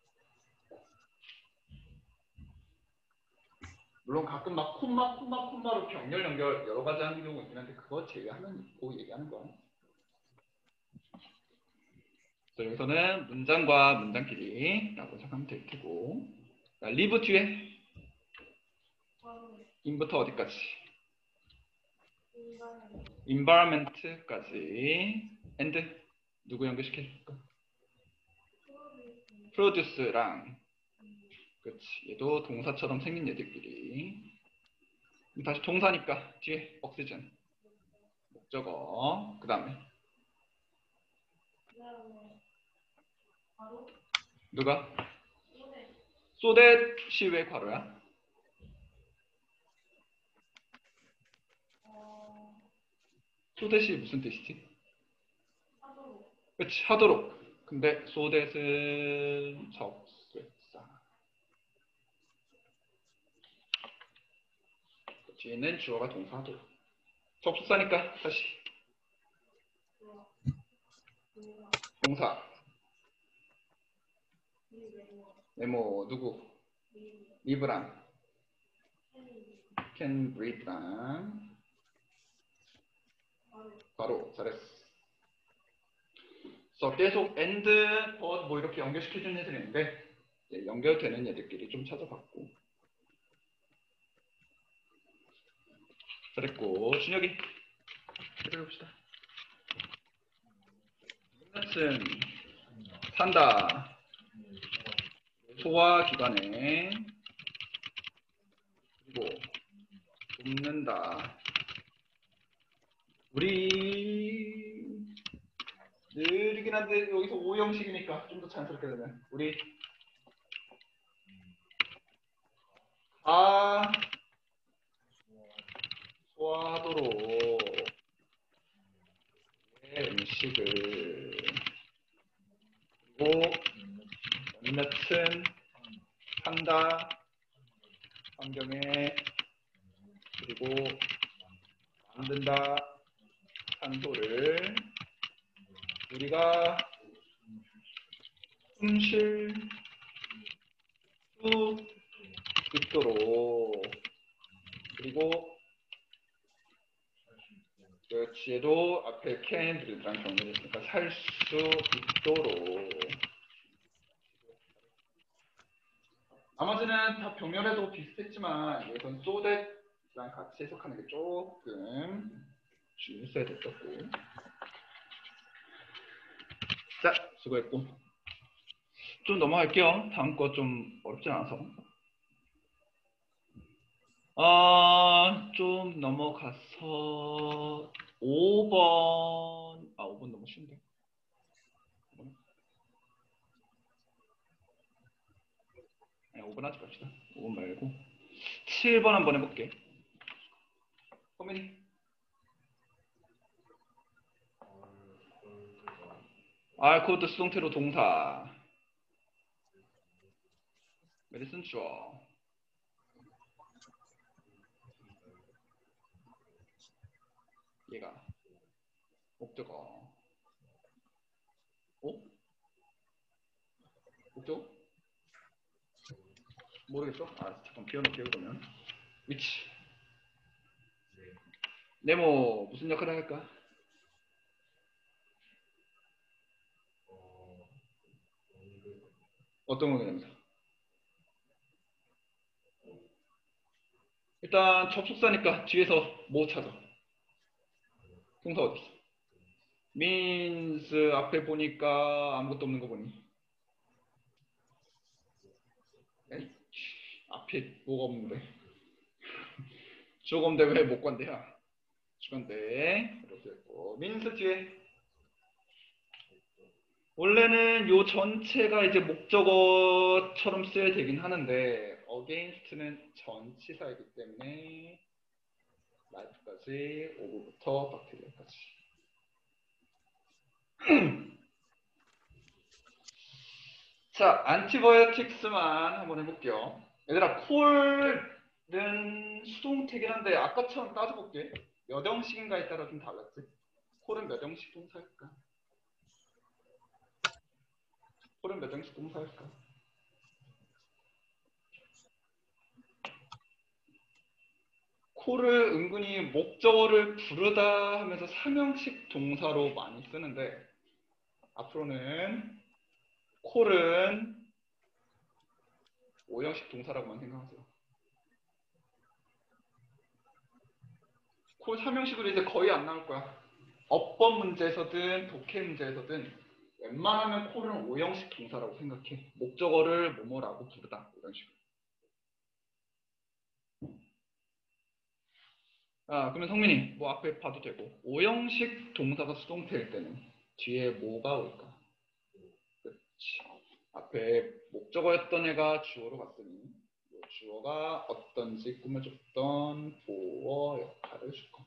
물론 가끔 막 콤마, 콤마, 콤마로 병렬 연결 여러 가지 하는 경우 있긴 한데 그거 제외하면 있고 얘기하는 거야. 그래서 여기서는 문장과 문장끼리 라고 생각하면 될 테고 자, 리브 뒤에 인부터 어디까지? environment까지 and 누구 연결시켜줄까? produce랑 그렇지 얘도 동사처럼 생긴 얘들끼리 다시 동사니까 뒤에 oxygen 목적어 그 다음에 누가? so that이 왜 괄호야? so that이 무슨 뜻이지? 그렇지 하도록 근데 so that은 접속사. 뒤에는 주어가 동사도. 접속사니까 다시 동사. 네모 누구? 리브랑 can breathe랑 바로 잘했어. 그래서 계속 and, but 뭐 이렇게 연결시켜주는 애들이 있는데 이제 연결되는 애들끼리 좀 찾아봤고 잘했고 준혁이 해봅시다. 는 산다. 소화기관에 그리고 돕는다. 우리 느리긴 한데 여기서 오형식이니까 좀 더 자연스럽게 되면 우리 다 소화하도록 음식을 그리고 몇몇은 산다 환경에 그리고 만든다 산소를 우리가 숨쉴 수 있도록 그리고 그 뒤에도 앞에 can 들이랑 정리를 했으니까 살 수 있도록 나머지는 다 병렬에도 비슷했지만 여기선 so that랑 같이 해석하는 게 조금 주의 써야 됐었고 자 수고했고 좀 넘어갈게요. 다음 거 좀 어렵지 않아서 어, 좀 넘어가서 오 번 아 오 번 너무 쉬운데 아니, 오 번 하지 맙시다. 오 번 말고 칠 번 한번 해볼게. 호민이 아 그것도 수동태로 동사 메디슨 주어 얘가 목적어 어? 목적어? 모르겠어? 아 잠깐 비워놓을게요. 그러면 위치 네모 무슨 역할을 할까? 어떤 거냐면서 일단 접속사니까 뒤에서 뭐 찾아? 동사 어디 있어? means 앞에 보니까 아무것도 없는 거 보니 에이, 앞에 뭐가 없는데 주어가 없는데 왜 못 관대야? 주관대 이렇게 했고 means 뒤에 원래는 요 전체가 이제 목적어처럼 써야 되긴 하는데 against는 전치사이기 때문에 life까지 over부터 박테리아까지 자 antibiotics만 한번 해볼게요. 얘들아 콜은 수동태긴 한데 아까처럼 따져볼게. 몇 형식인가에 따라 좀 달랐지. 콜은 몇 형식 동사일까? 콜은 몇 형식 동사일까? 콜을 은근히 목적어를 부르다 하면서 삼형식 동사로 많이 쓰는데 앞으로는 콜은 오형식 동사라고만 생각하세요. 콜 삼형식으로 이제 거의 안 나올 거야. 어법 문제에서든 독해 문제에서든 웬만하면 콜은 오형식 동사라고 생각해. 목적어를 뭐뭐라고 부르다 이런 식으로. 아 그러면 성민이 뭐 앞에 봐도 되고 오형식 동사가 수동태일 때는 뒤에 뭐가 올까? 그렇지. 앞에 목적어였던 애가 주어로 갔으니 주어가 어떤지 꾸며줬던 보어 역할을 줄 겁니다.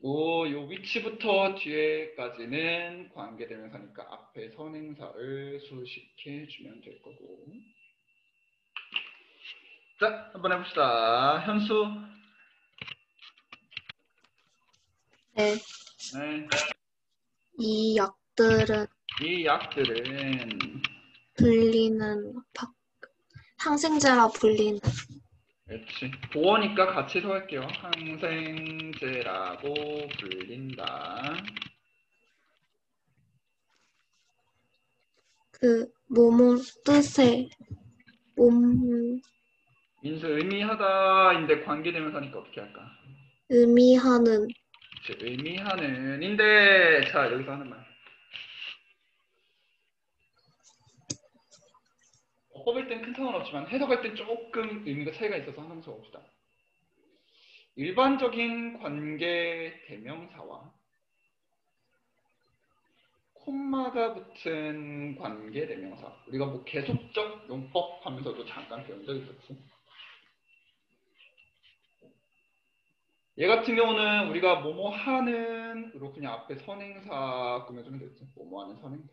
그리고 요 위치부터 뒤에까지는 관계대명사니까 앞에 선행사를 수식해 주면 될 거고. 자, 한번 해봅시다. 현수. 네. 네. 이 약들은 이 약들은 불리는 박, 항생제라 불리는 그렇지. 보어니까 같이 해석할게요. 항생제라고 불린다. 그 뭐뭐 뜻에 몸 민수 의미하다인데 관계대명사니까 어떻게 할까? 의미하는 그치, 의미하는인데 자 여기서 하는 말. 뽑을 땐 큰 상관없지만 해석할 땐 조금 의미가 차이가 있어서 한번 써봅시다. 일반적인 관계대명사와 콤마가 붙은 관계대명사. 우리가 뭐 계속적 용법 하면서도 잠깐 배운 적 있었지. 얘 같은 경우는 우리가 뭐뭐 하는으로 그냥 앞에 선행사 꾸며주면 되지. 뭐뭐 하는 선행사.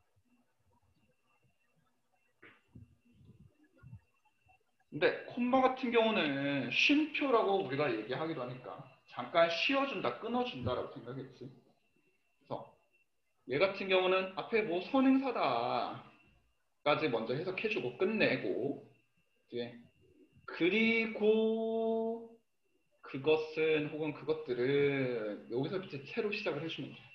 근데 콤마 같은 경우는 쉼표라고 우리가 얘기하기도 하니까 잠깐 쉬어준다, 끊어준다라고 생각했지. 그래서 얘 같은 경우는 앞에 뭐 선행사다까지 먼저 해석해주고 끝내고 이제 그리고 그것은 혹은 그것들은 여기서 이제 새로 시작을 해주면 돼.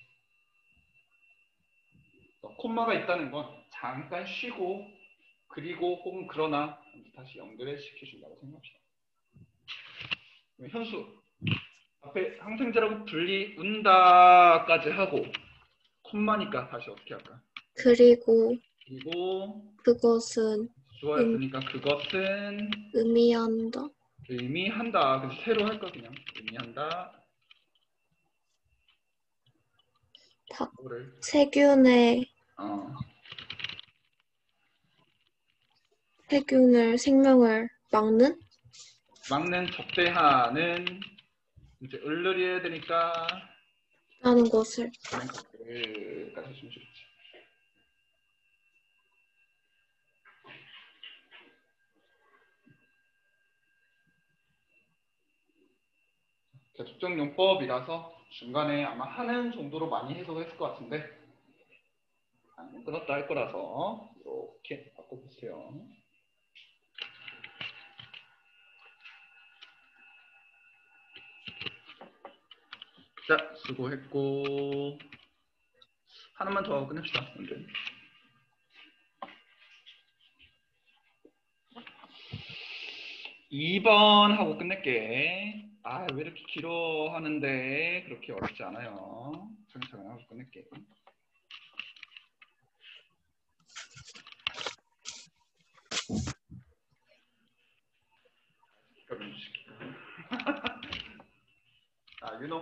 콤마가 있다는 건 잠깐 쉬고 그리고 혹은 그러나 다시 연결을 시켜준다고 생각합시다. 현수 앞에 항생제라고 불리운다까지 하고 콤마니까 다시 어떻게 할까? 그리고 그리고 그것은 주어였으니까 그것은 의미한다. 의미한다. 그래서 새로 할까 그냥 의미한다. 다, 뭐를 세균의 어. 세균을 생명을 막는 막는 적대하는 이제 을르리 해야 되니까 하는 것을 하는 것들까지 해주면 좋지. 계속적 용법이라서 중간에 아마 하는 정도로 많이 해석했을 것 같은데 아니면 끊었다 할 거라서 이렇게 바꿔보세요. 자, 수고했고 하나만 더 하고 끝냅시다. 먼저. 이 번 하고 끝낼게. 아, 왜 이렇게 길어 하는데 그렇게 어렵지 않아요. 차근차근 하고 끝낼게. 아, 윤호.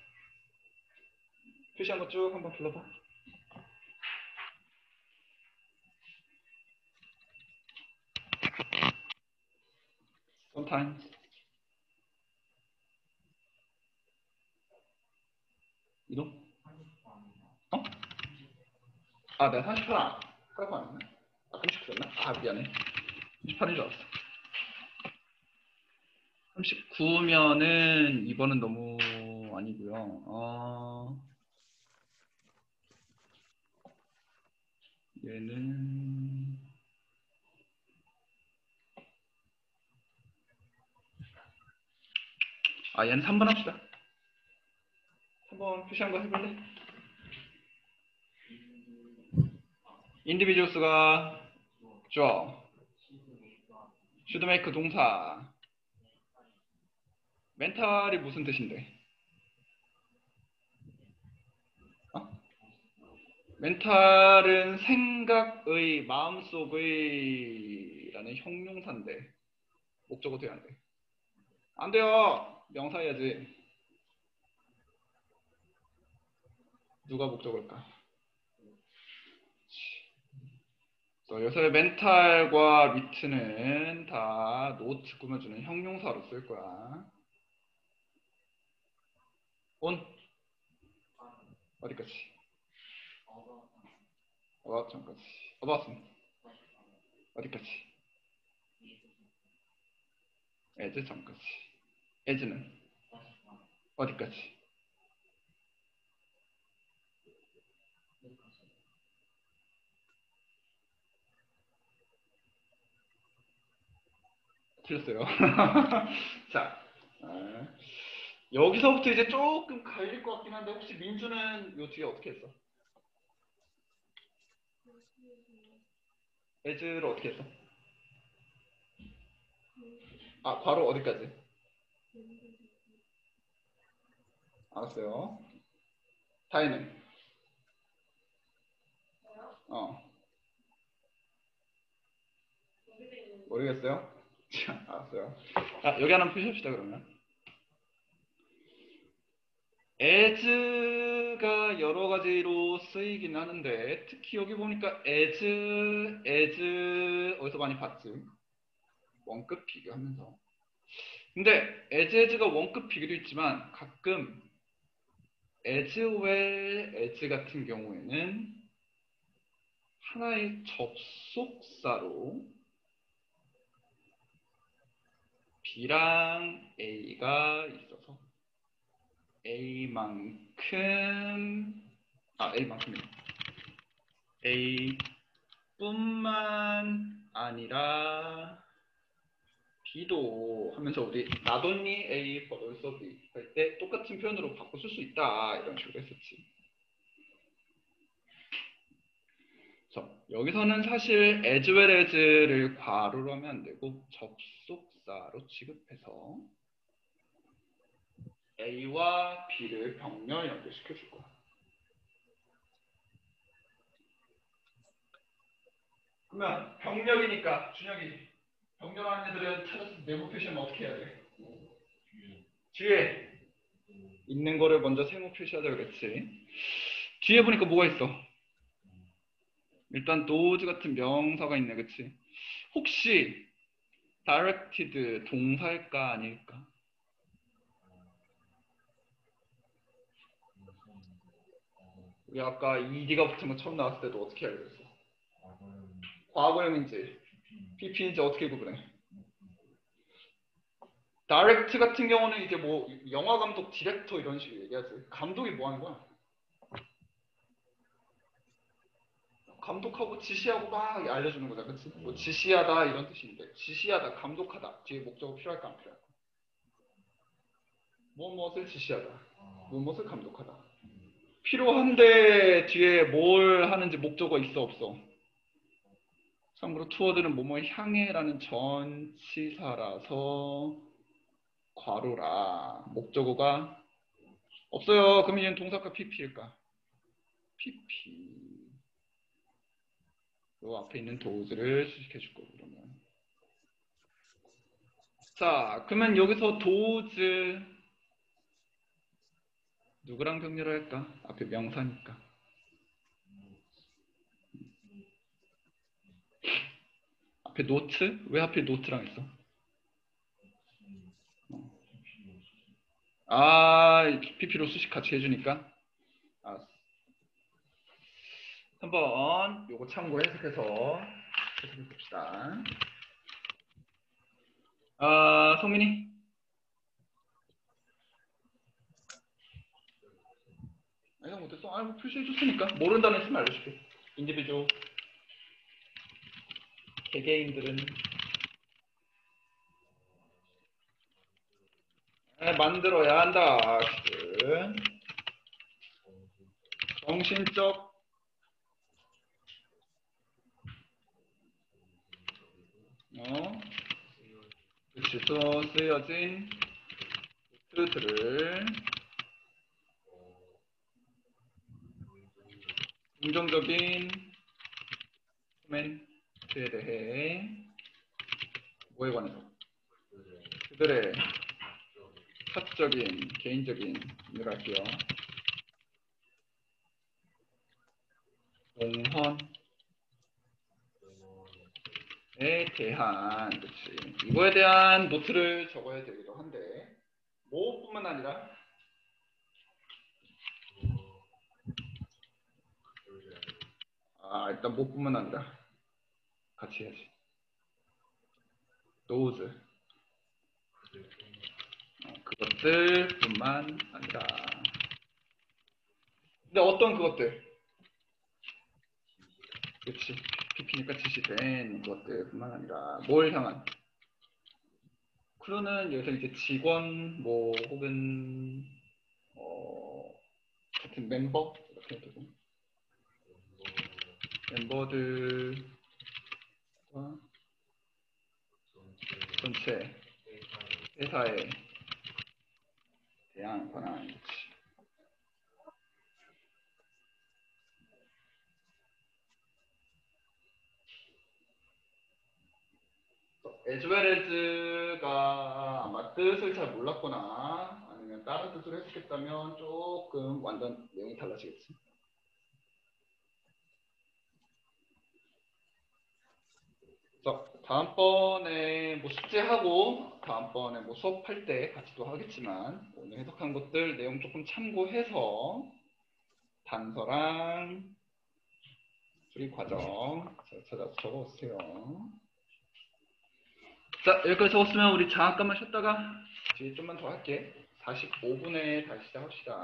표시한 거 쭉 한번 불러봐. Sometimes. 이동? 어? 아, 내가 삼십 분 안, 하라고 안 했나? 아, 삼십구였나? 아, 미안해. 삼십팔인 줄 알았어. 삼십구면은 이번은 너무 아니고요. 어... 얘는 아, 얘는 삼 번 합시다. 삼 번 표시한 거 해볼래? 인디비주어스가 죠. 슈드메이크 동사. 멘탈이 무슨 뜻인데? 어? 멘탈은 생각의, 마음속의 라는 형용사인데 목적어 돼야 안 돼. 안 돼요. 명사 해야지. 누가 목적어일까? 요새 멘탈과 위트는 다 노트 꾸며주는 형용사로 쓸 거야. 온. 어디까지? about 전까지. about은 어디까지? as 전까지. as는 어디까지? 틀렸어요. 자, 아, 여기서부터 이제 조금 갈릴 것 같긴 한데 혹시 민주는 요 뒤에 어떻게 했어? as를 어떻게 했어? 아, 괄호 어디까지? 알았어요. 다혜는? 어. 모르겠어요? 자, 알았어요. 아, 여기 하나 표시합시다, 그러면. as가 여러 가지로 쓰이긴 하는데, 특히 여기 보니까 as, as, 어디서 많이 봤지? 원급 비교하면서. 근데 as, as가 원급 비교도 있지만, 가끔 as well as 같은 경우에는 하나의 접속사로 B랑 A가 있어서 A만큼 아 A만큼 A뿐만 아니라 B도 하면서 우리 not only A but also B 할 때 똑같은 표현으로 바꿔 쓸 수 있다 이런 식으로 했었지. 그래서 여기서는 사실 as well as를 괄호로 하면 안 되고 접속사로 취급해서 A와 B를 병렬 연결시켜 줄 거야. 그러면 병렬이니까 준혁이 병렬하는 애들은 찾아서 네모 표시하면 어떻게 해야 돼? 뒤에 있는 거를 먼저 세모 표시하자 그랬지. 뒤에 보니까 뭐가 있어? 일단 those 같은 명사가 있네, 그치? 혹시 directed 동사일까 아닐까? 우리 아까 ed가 붙은 거 처음 나왔을 때도 어떻게 알고 있어? 과거형인지 피피인지 어떻게 구분해? 다이렉트 같은 경우는 이제 뭐 영화 감독, 디렉터 이런 식으로 얘기하지. 감독이 뭐 하는 거야? 감독하고 지시하고 막 알려주는 거잖아, 그치? 뭐 지시하다 이런 뜻인데 지시하다, 감독하다 뒤에 목적어 필요할까 안 필요할까? 무엇을 지시하다, 무엇을 감독하다. 필요한데 뒤에 뭘 하는지 목적어 있어 없어? 참고로 투어드는 뭐뭐 향해라는 전치사라서 괄호라 목적어가 없어요. 그럼 얘는 동사가 피피일까? 피피. 요 앞에 있는 도즈를 수식해 줄 거고 그러면. 자, 그러면 여기서 도즈 누구랑 병렬할까? 앞에 명사니까. 앞에 노트? 왜 하필 노트랑 했어? 어. 아, 피피로 수식 같이 해주니까. 알았어. 한번 요거 참고 해석해서 해석해 봅시다. 아, 성민이? 아니, 못했어. 아, 뭐 표시해줬으니까. 모른다는 했으면 알려줄게. 인디비주 개개인들은 네, 만들어야 한다. 정신적 어, 그치서 쓰여진 트들을 긍정적인 코멘트에 대해 뭐에 관해서 그들의 사적인 개인적인 을 할게요. 동헌에 대한 그치 이거에 대한 노트를 적어야 되기도 한데 뭐뿐만 아니라 아, 일단 못 보면 아니라 같이 해야지. those. 어, 그것들뿐만 아니라. 근데 어떤 그것들? 그치. 피피니까 지시된 것들뿐만 아니라 뭘 향한? 크루는 여기서 이제 직원 뭐 혹은 어 같은 멤버 이렇게 해도 되고 멤버들과 전체 회사에 대한 권한. 그치. as well as가 아마 뜻을 잘 몰랐거나 아니면 다른 뜻으로 해석했다면 조금 완전 내용이 달라지겠지. 자, 다음번에 뭐 숙제하고 다음번에 뭐 수업할 때 같이 또 하겠지만 오늘 해석한 것들 내용 조금 참고해서 단서랑 수리 과정 잘 찾아서 적어오세요. 자, 여기까지 적었으면 우리 잠깐만 쉬었다가 뒤에 좀만 더 할게. 사십오 분에 다시 시작합시다.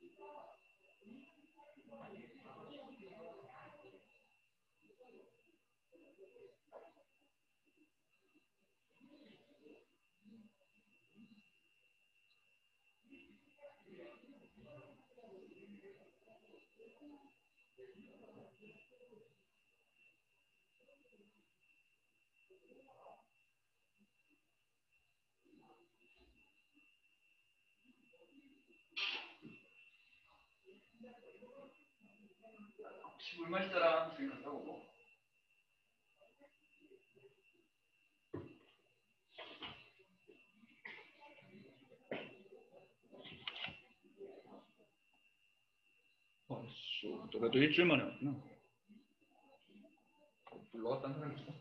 혹시 물 마실 사람 지금 갔다 오고. 아씨, 너네도 일주일 만에 왔구나. 놀러 갔다는 사람 있어?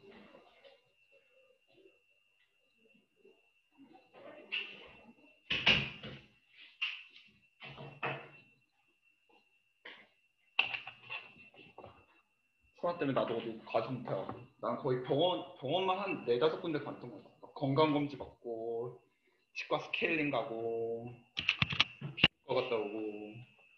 코로나 때문에 나도 어디 가지 못해요. 난 거의 병원, 병원만 한 네다섯 군데 갔던 것 같아. 건강검진 받고, 치과 스케일링 가고, 피부과 갔다 오고.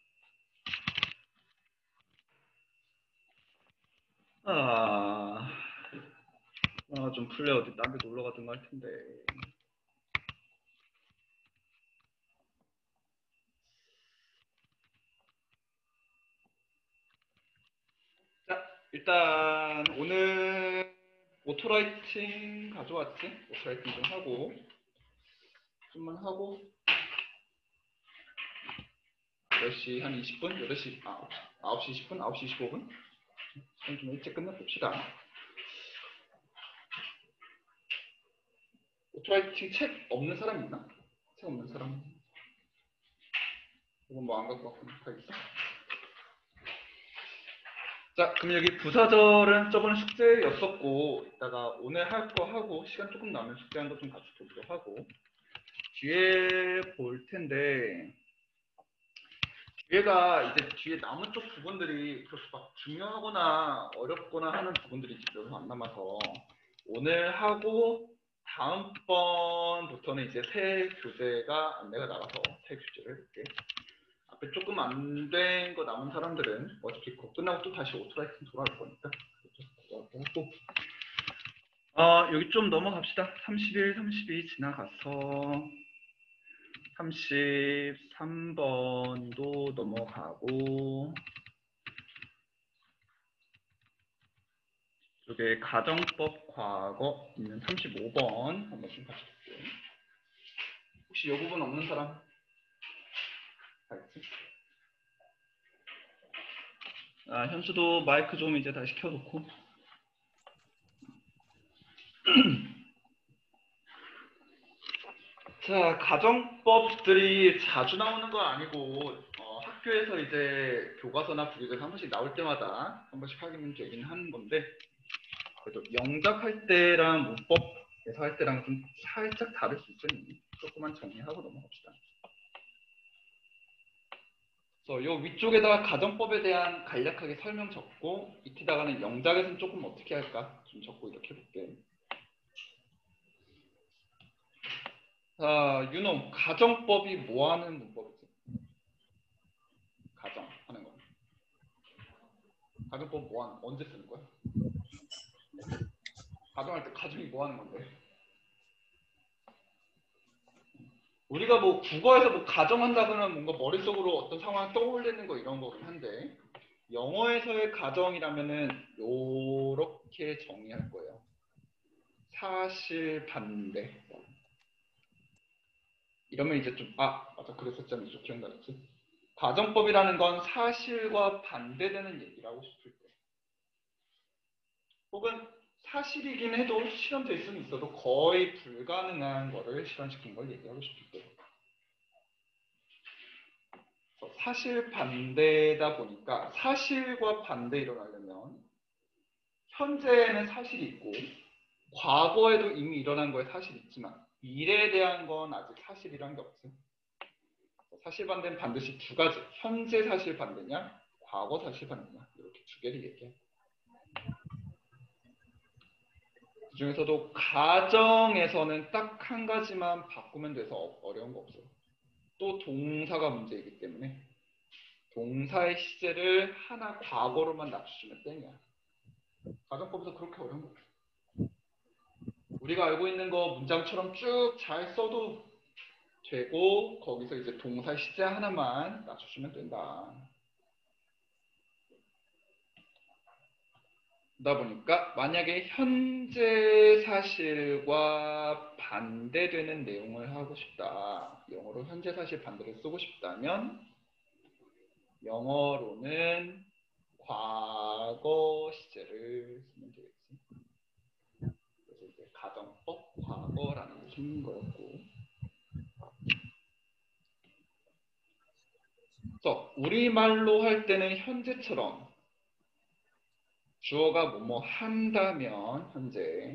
아, 아, 좀 풀려. 어디 딴 데 놀러 가든가 할 텐데. 자, 일단 오늘 오토라이팅 가져왔지? 오토라이팅 좀 하고, 좀만 하고, 열 시 한 이십 분? 여덟 시, 아, 아홉 시 이십 분? 아홉 시 이십오 분? 시간 좀 일찍 끝내봅시다. 오토라이팅 책 없는 사람 있나? 책 없는 사람? 이건 뭐 안 갖고 왔구나. 다 있어? 자, 그럼 여기 부사절은 저번에 숙제였었고, 이따가 오늘 할 거 하고, 시간 조금 나면 숙제한 거 좀 같이 보기로 하고, 뒤에 볼 텐데, 뒤에가 이제 뒤에 남은 쪽 부분들이 그렇게 막 중요하거나 어렵거나 하는 부분들이 별로 안 남아서, 오늘 하고, 다음번부터는 이제 새 교재가 안내가 나가서 새 교재를 해볼게. 앞에 조금 안 된 거 남은 사람들은 어차피 그거 끝나고 또 다시 오토라이팅 돌아올 거니까 하고 어, 여기 좀 넘어갑시다. 삼십일, 삼십이 지나가서 삼십삼 번도 넘어가고 이쪽에 가정법 과거 있는 삼십오 번 한번 좀 같이 볼게요. 혹시 이 부분 없는 사람? 알겠지? 아, 현수도 마이크 좀 이제 다시 켜놓고. 자, 가정법들이 자주 나오는 거 아니고 어, 학교에서 이제 교과서나 부교재에서 한 번씩 나올 때마다 한 번씩 확인 되긴 하는 건데 그래도 영작할 때랑 문법에서 할 때랑 좀 살짝 다를 수 있으니 조금만 정리하고 넘어갑시다. 그래서 요 위쪽에다가 가정법에 대한 간략하게 설명 적고 밑에다가는 영작에서는 조금 어떻게 할까 좀 적고 이렇게 해볼게. 자, 윤호, 가정법이 뭐 하는 문법이지? 가정 하는 거. 가정법 뭐 하는, 언제 쓰는 거야? 가정할 때 가정이 뭐 하는 건데? 우리가 뭐 국어에서 뭐 가정한다 그러면 뭔가 머릿속으로 어떤 상황을 떠올리는 거 이런 거긴 한데 영어에서의 가정이라면은 요렇게 정의할 거예요. 사실 반대. 이러면 이제 좀, 아, 맞아. 그랬었잖아. 좀 기억나겠지? 가정법이라는 건 사실과 반대되는 얘기를 하고 싶을 때. 혹은 사실이긴 해도 실현될 수는 있어도 거의 불가능한 거를 실현시킨 걸 얘기하고 싶을 때. 사실 반대다 보니까 사실과 반대 일어나려면 현재에는 사실이 있고 과거에도 이미 일어난 거에 사실이 있지만 미래에 대한 건 아직 사실이란 게 없어요. 사실 반대는 반드시 두 가지. 현재 사실 반대냐 과거 사실 반대냐 이렇게 두 개를 얘기해요. 그 중에서도 가정에서는 딱 한 가지만 바꾸면 돼서 어려운 거 없어요. 또 동사가 문제이기 때문에 동사의 시제를 하나 과거로만 낮추면 땡이야. 가정법에서 그렇게 어려운 거야. 우리가 알고 있는 거 문장처럼 쭉 잘 써도 되고 거기서 이제 동사 시제 하나만 낮춰주면 된다. 그러다 보니까 만약에 현재 사실과 반대되는 내용을 하고 싶다. 영어로 현재 사실 반대를 쓰고 싶다면 영어로는 과거 시제를 쓰면 되겠지. 그래서 이제 가정법 과거라는 게 생긴 거였고. 그래서 우리말로 할 때는 현재처럼 주어가 뭐뭐 한다면 현재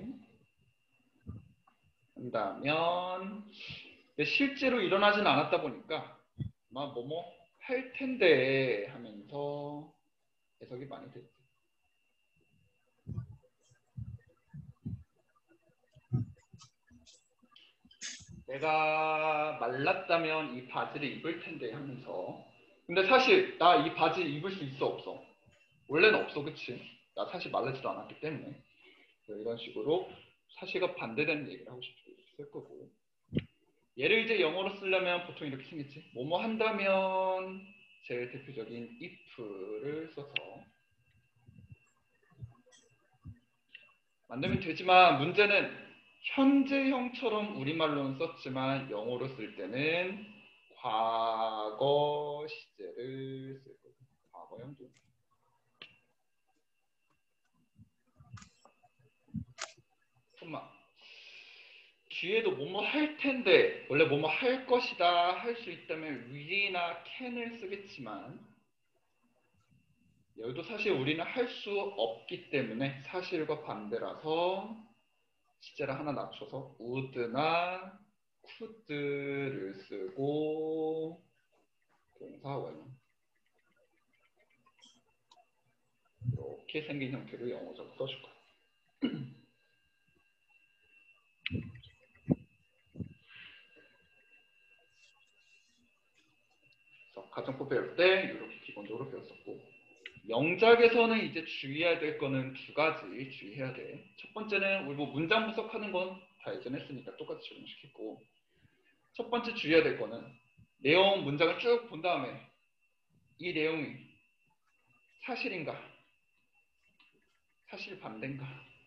한다면 실제로 일어나진 않았다 보니까 아마 뭐뭐 할 텐데 하면서 해석이 많이 됐죠. 내가 말랐다면 이 바지를 입을 텐데 하면서 근데 사실 나 이 바지 입을 수 있어 없어? 원래는 없어 그치? 나 사실 말르지도 않았기 때문에 이런 식으로 사실과 반대되는 얘기를 하고 싶을 거고 얘를 이제 영어로 쓰려면 보통 이렇게 생겼지. 뭐뭐 한다면 제일 대표적인 if를 써서 만들면 되지만 문제는 현재형처럼 우리말로는 썼지만 영어로 쓸 때는 과거 시제를 쓸 거예요. 과거형도. 잠깐만. 뒤에도 뭐뭐 할 텐데 원래 뭐뭐 할 것이다 할 수 있다면 will이나 can을 쓰겠지만 여기도 사실 우리는 할 수 없기 때문에 사실과 반대라서 시제를 하나 낮춰서 would나 could를 쓰고 동사 원형 이렇게 생긴 형태로 영어적으로 써줄 거예요. 가정법 배울 때 이렇게 기본적으로 배웠었고 영작에서는 이제 주의해야 될 거는 두 가지 주의해야 돼. 첫 번째는 우리 뭐 문장 분석하는 건 다 예전에 했으니까 똑같이 적용시켰고 첫 번째 주의해야 될 거는 내용 문장을 쭉 본 다음에 이 내용이 사실인가 사실 반대인가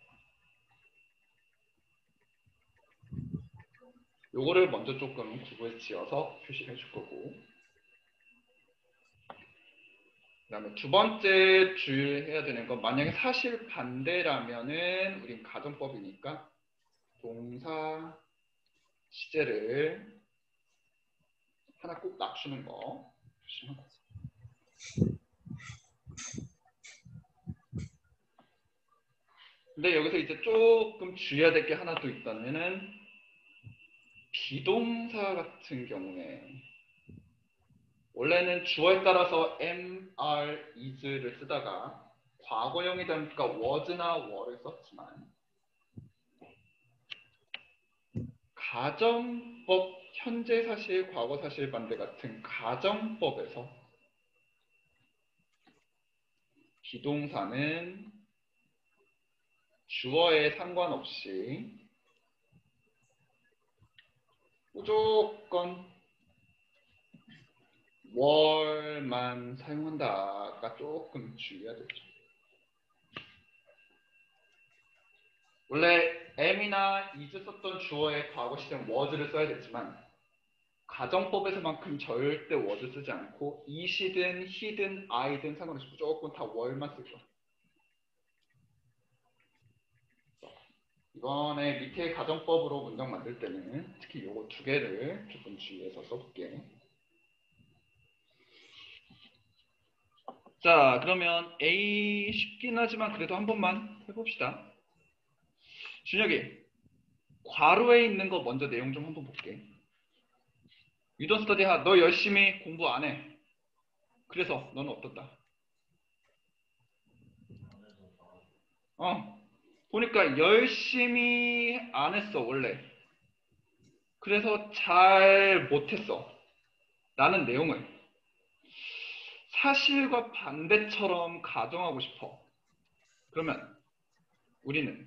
요거를 먼저 조금 구분해 지어서 표시를 해줄 거고 그 다음에 두 번째 주의해야 되는 건 만약에 사실 반대라면은 우린 가정법이니까 동사 시제를 하나 꼭 낮추는 거 조심하고. 근데 여기서 이제 조금 주의해야 될 게 하나 또 있다면은 비동사 같은 경우에 원래는 주어에 따라서 am, are, is를 쓰다가 과거형이 되니까 was나 were를 썼지만 가정법, 현재 사실, 과거 사실 반대 같은 가정법에서 비동사는 주어에 상관없이 무조건 were만 사용한다가 조금 주의해야 되죠. 원래 am이나 is 썼던 주어에 과거 시제는 was를 써야 됐지만 가정법에서만큼 절대 was 쓰지 않고 is이든 he든 I든 상관없이 무조건 다 were만 쓸 거야. 이번에 밑에 가정법으로 문장 만들 때는 특히 요거 두 개를 조금 주의해서 써볼게. 자, 그러면 A 쉽긴 하지만 그래도 한 번만 해봅시다. 준혁이, 괄호에 있는 거 먼저 내용 좀 한번 볼게. You don't study hard. 너 열심히 공부 안 해. 그래서 너는 어떻다? 어, 보니까 열심히 안 했어, 원래. 그래서 잘 못했어. 라는 내용을. 사실과 반대처럼 가정하고 싶어. 그러면 우리는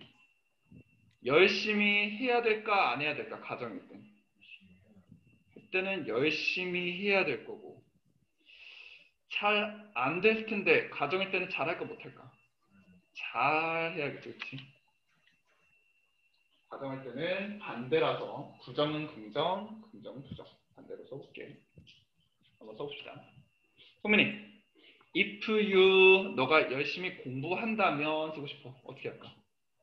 열심히 해야 될까 안 해야 될까 가정일 때. 그때는 열심히 해야 될 거고 잘 안 됐을 텐데 가정일 때는 잘할까 못할까? 잘 해야겠지, 그치? 가정할 때는 반대라서 부정은 긍정, 긍정은 부정. 반대로 써볼게. 한번 써봅시다. 성민이, if you 너가 열심히 공부한다면 쓰고 싶어. 어떻게 할까?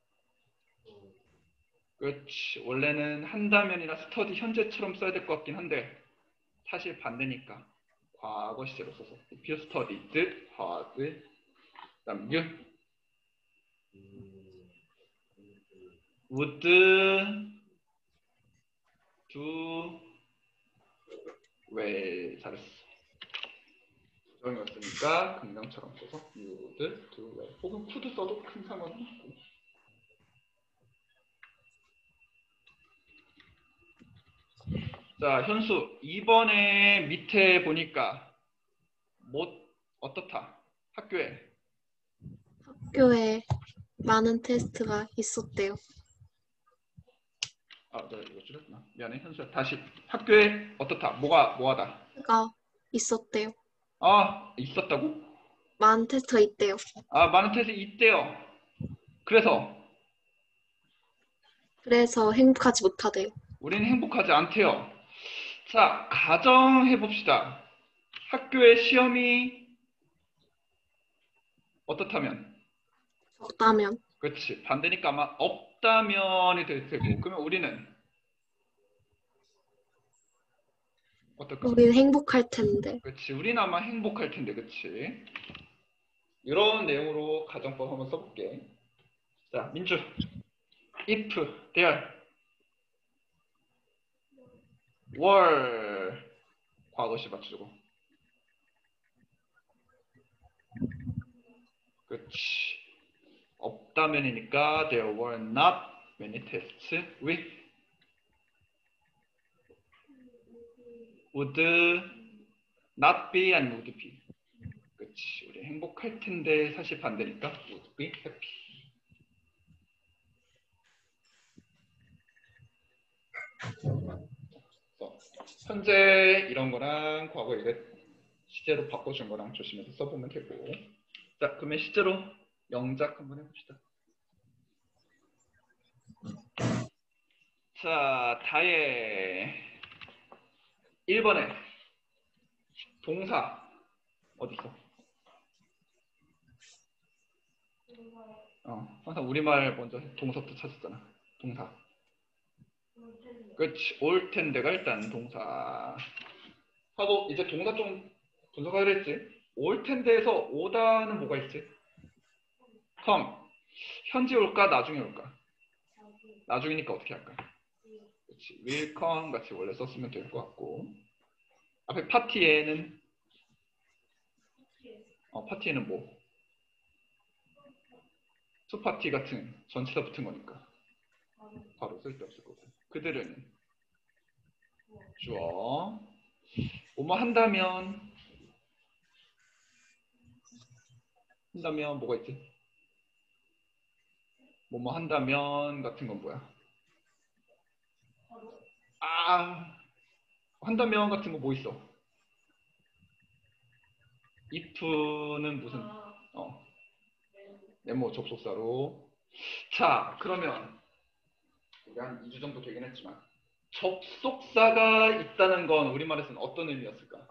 그렇지. 원래는 한다면이나 스터디 현재처럼 써야 될 것 같긴 한데 사실 반대니까 과거 시제로 써서 if you studied hard 그다음 you would do well. 잘했어. 부정이었으니까 긍정처럼 써서 you would do well. 혹은 could 써도 큰 상관은 없고. 자, 현수 이번에 밑에 보니까 뭐 어떻다? 학교에 학교에 많은 테스트가 있었대요. 아, 내가 이거 줄였구나. 미안해, 현수야. 다시 학교에 어떻다? 뭐가 뭐하다? 가 있었대요. 아, 있었다고? 많은 테스트가 있대요. 아, 많은 테스트 있대요. 그래서 그래서 행복하지 못하대요. 우리는 행복하지 않대요. 자, 가정해 봅시다. 학교에 시험이 어떻다면? 적다면 그렇지. 반대니까 아마 없다면이 될 테고. 그러면 우리는 어떨까? 우리는 행복할 텐데. 그렇지. 우리는 아마 행복할 텐데. 그렇지. 이런 내용으로 가정법 한번 써볼게. 자, 민주. if there were 과거시 맞추고. 그렇지. 없다면이니까 there were not many tests with would not be and would be. 그렇지. 우리 행복할 텐데 사실 반대니까 would be happy. 어, 현재 이런 거랑 과거 이래 시제로 바꿔준 거랑 조심해서 써보면 되고. 자, 그러면 시제로 영작 한번 해봅시다. 자, 다의 일 번에 동사 어디 있어? 어, 항상 우리말 먼저 동사부터 찾았잖아. 동사. 그렇지. 올 텐데가 일단 동사. 하고 이제 동사 좀 분석하기로 했지. 올 텐데에서 오다는 뭐가 있지? come. 현재 올까? 나중에 올까? 나중이니까 어떻게 할까? 그렇지. will come 같이 원래 썼으면 될 것 같고. 앞에 파티에는 어, 파티에는 뭐? 투 파티 같은 전치사 붙은 거니까 바로 쓸데없을 거고. 그들은 주어. 뭐뭐 한다면 한다면 뭐가 있지? 뭐뭐 한다면 같은 건 뭐야? 아, 한다면 같은 거 뭐 있어? if는 무슨 어 네모 접속사로. 자, 그러면 우리 한 이 주 정도 되긴 했지만 접속사가 있다는 건 우리말에서는 어떤 의미였을까?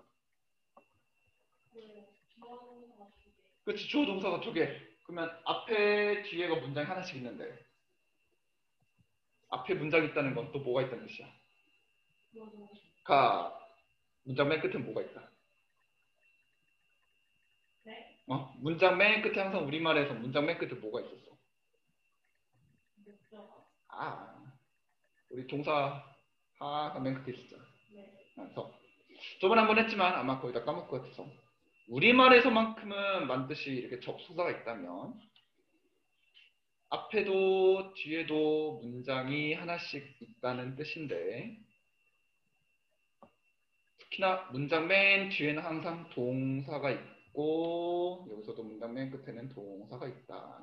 그렇지. 주어 동사가 두 개. 그러면 앞에 뒤에가 문장이 하나씩 있는데 앞에 문장이 있다는 건 또 뭐가 있다는 뜻이야? 가. 문장 맨 끝에 뭐가 있다? 어? 문장 맨 끝에 항상 우리말에서 문장 맨 끝에 뭐가 있었어? 아, 우리 동사 하가 맨 끝에 있었잖아. 그래서 저번에 한번 했지만 아마 거의 다 까먹을 것 같아서 우리말에서만큼은 반드시 이렇게 접속사가 있다면 앞에도 뒤에도 문장이 하나씩 있다는 뜻인데 특히나 문장 맨 뒤에는 항상 동사가 있고 있고 여기서도 문장 맨 끝에는 동사가 있다.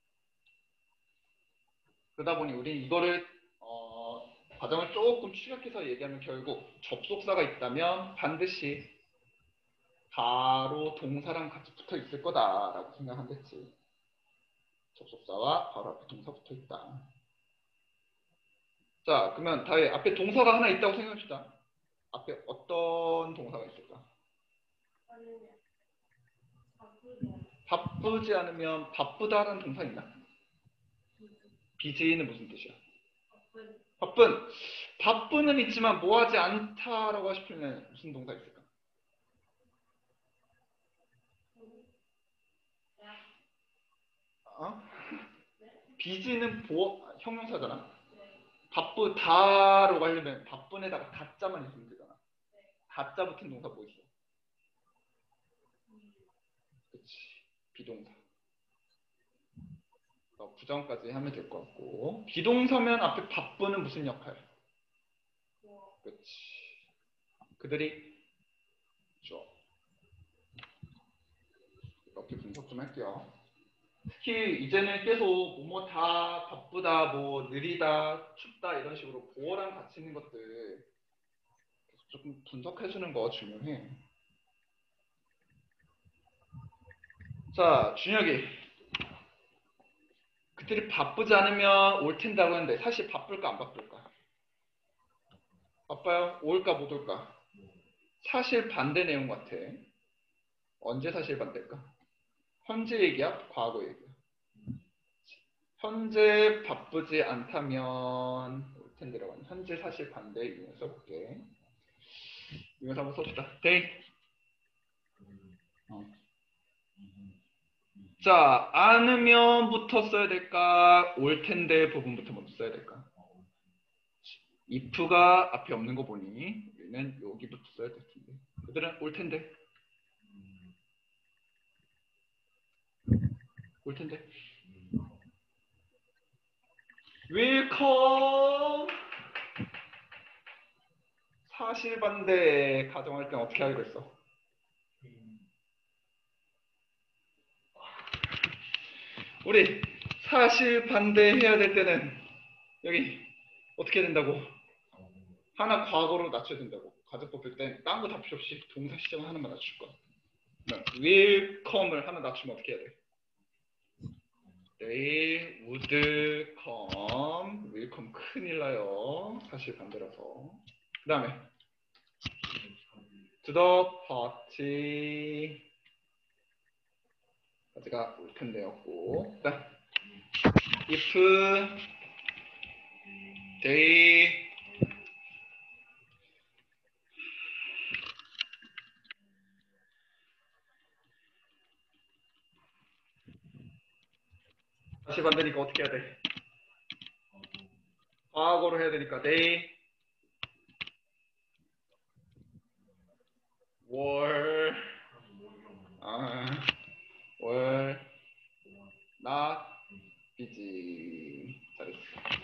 그러다 보니 우리 이거를 어, 과정을 조금 축약해서 얘기하면 결국 접속사가 있다면 반드시 바로 동사랑 같이 붙어 있을 거다라고 생각하겠지. 접속사와 바로 앞에 동사 붙어 있다. 자, 그러면 다음에 앞에 동사가 하나 있다고 생각합시다. 앞에 어떤 동사가 있을까? 바쁘지 않으면 바쁘다라는 동사 있나? 비지는 무슨 뜻이야? 바쁜. 바쁘는 있지만 뭐하지 않다라고 싶으면 무슨 동사 있을까? 어? 비지는 보어, 형용사잖아. 바쁘다라고 하려면 바쁜에다가 다자만 있으면 되잖아. 다자 붙은 동사 뭐 있어? 그치. 비동사. 어, 부정까지 하면 될 것 같고. 비동사면 앞에 바쁘는 무슨 역할? 그치. 그들이 죠. 이렇게 분석 좀 할게요. 특히 이제는 계속 뭐뭐 다 바쁘다, 뭐 느리다, 춥다 이런 식으로 보어랑 같이 있는 것들 계속 조금 분석해주는 거 중요해. 자, 준혁이. 그들이 바쁘지 않으면 올 텐다고 하는데 사실 바쁠까 안 바쁠까? 바빠요? 올까 못 올까? 사실 반대 내용 같아. 언제 사실 반대일까? 현재 얘기야? 과거 얘기야? 현재 바쁘지 않다면 올 텐데라고 하는 현재 사실 반대 이용해서 써볼게. 이용해서 한번 써봅시다. 데이. 어. 자, 않으면부터 써야 될까? 올 텐데 부분부터 먼저 써야 될까? if가 앞에 없는 거 보니 우리는 여기부터 써야 될 텐데. 그들은 올 텐데. 올 텐데. 웰컴. 사실 반대 가정할 땐 어떻게 하기로 했어? 우리 사실 반대해야 될 때는 여기 어떻게 해야 된다고? 하나 과거로 낮춰야 된다고. 가족 뽑을 땐 딴 거 다 필요 없이 동사 시점 하나만 낮출 거야. 웰컴을 하나 낮추면 어떻게 해야 돼? They would come. 웰컴 큰일 나요. 사실 반대라서. 그 다음에 to the party 까지가 올 텐데였고. 자, if they 다시 반대니까 어떻게 해야 돼? 과거로 해야 되니까 they were 아, were not busy. 잘했어.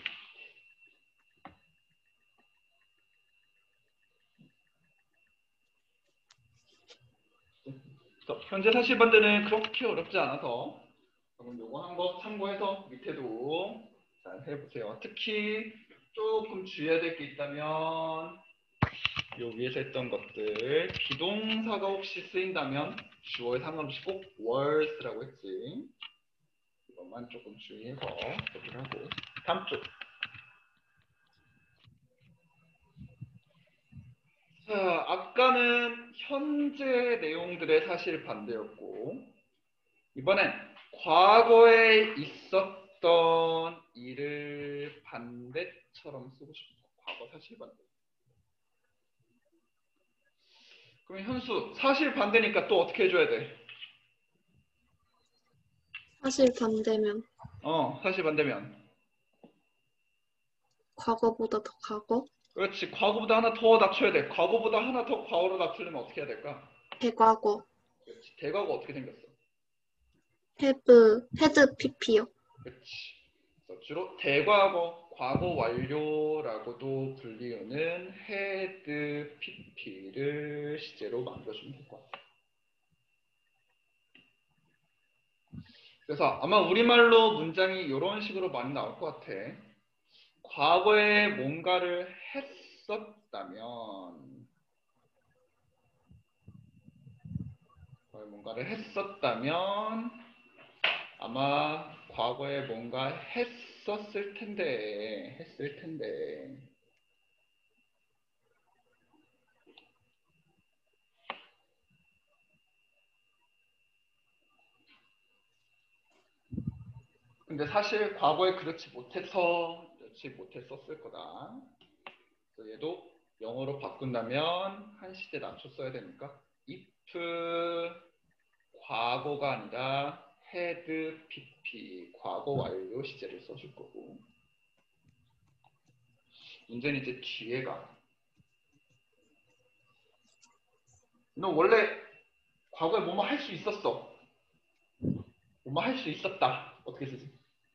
현재 사실 반대는 그렇게 어렵지 않아서 그럼 요거 한 거 참고해서 밑에도 잘 해보세요. 특히 조금 주의해야 될 게 있다면 요 위에서 했던 것들 비동사가 혹시 쓰인다면 주어에 상관없이 꼭 were라고 했지. 이것만 조금 주의해서 얘기를 하고 다음 쪽. 자, 아까는 현재 내용들의 사실 반대였고 이번엔 과거에 있었던 일을 반대처럼 쓰고 싶어. 과거 사실 반대. 그럼 현수 사실 반대니까 또 어떻게 해줘야 돼? 사실 반대면 어, 사실 반대면. 과거보다 더 과거? 그렇지. 과거보다 하나 더 낮춰야 돼. 과거보다 하나 더 과거로 낮추려면 어떻게 해야 될까? 대과거. 그렇지. 대과거 어떻게 생겼어? have, had pp요. 그렇지. 그래서 주로 대과거, 과거 완료라고도 불리우는 had pp를 시제로 만들어주면 될 것 같아. 그래서 아마 우리말로 문장이 이런 식으로 많이 나올 것 같아. 과거에 뭔가를 했었다면, 과거에 뭔가를 했었다면, 아마 과거에 뭔가 했었을 텐데, 했을 텐데. 근데 사실 과거에 그렇지 못해서, 그렇지 못했었을 거다. 그래서 얘도 영어로 바꾼다면 한 시제 낮춰 써야 되니까 if 과거가 아니라 had pp 과거 완료 시제를 써줄 거고 문제는 이제 뒤에가 너 원래 과거에 뭐뭐 할 수 있었어 뭐뭐 할 수 있었다 어떻게 쓰지?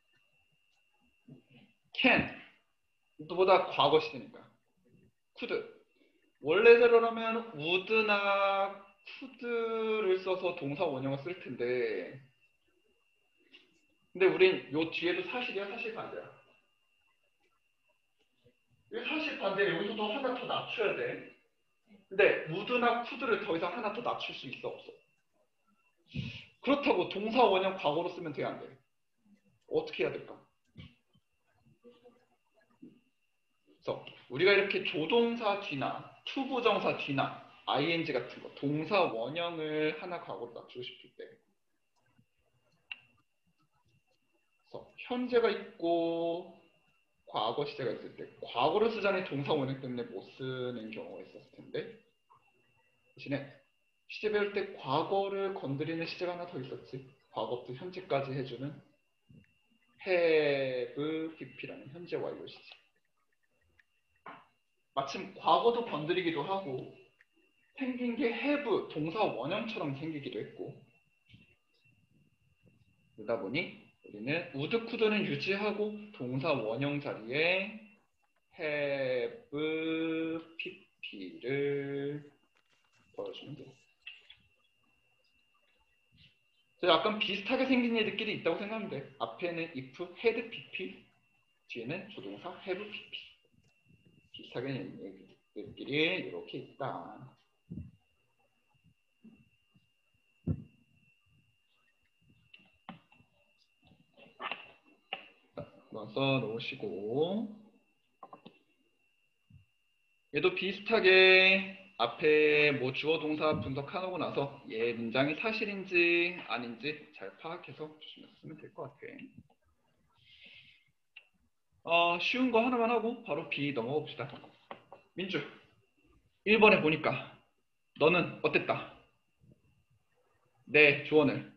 can 너보다 과거 시제니까 could 원래대로라면 would나 could를 써서 동사 원형을 쓸 텐데 근데 우린 요 뒤에도 사실이야 사실 반대야 이 사실 반대 여기서도 하나 더 낮춰야 돼 근데 would나 could를 더 이상 하나 더 낮출 수 있어 없어 그렇다고 동사 원형 과거로 쓰면 돼 안 돼? 어떻게 해야 될까? 그래서 우리가 이렇게 조동사 뒤나 투부정사 뒤나 아이엔지 같은 거 동사 원형을 하나 과거로 낮추고 싶을 때 그래서 현재가 있고 과거 시제가 있을 때 과거를 쓰자니 동사 원형 때문에 못 쓰는 경우가 있었을 텐데 대신에 시제 배울 때 과거를 건드리는 시제가 하나 더 있었지 과거부터 현재까지 해주는 have pp라는 현재 완료 시제 마침 과거도 건드리기도 하고 생긴 게 have 동사 원형처럼 생기기도 했고 그러다 보니 우리는 would, could는 유지하고 동사 원형 자리에 have pp를 넣어주면 돼요. 약간 비슷하게 생긴 얘들끼리 있다고 생각하면 돼. 앞에는 if, had pp, 뒤에는 조동사 have pp. 비슷하게 생긴 얘들끼리 이렇게 있다. 써 놓으시고 얘도 비슷하게 앞에 뭐 주어 동사 분석하고 나서 얘 문장이 사실인지 아닌지 잘 파악해서 조심해서 쓰면 될 것 같아. 어, 쉬운 거 하나만 하고 바로 B 넘어가 봅시다. 민주 일 번에 보니까 너는 어땠다? 내 조언을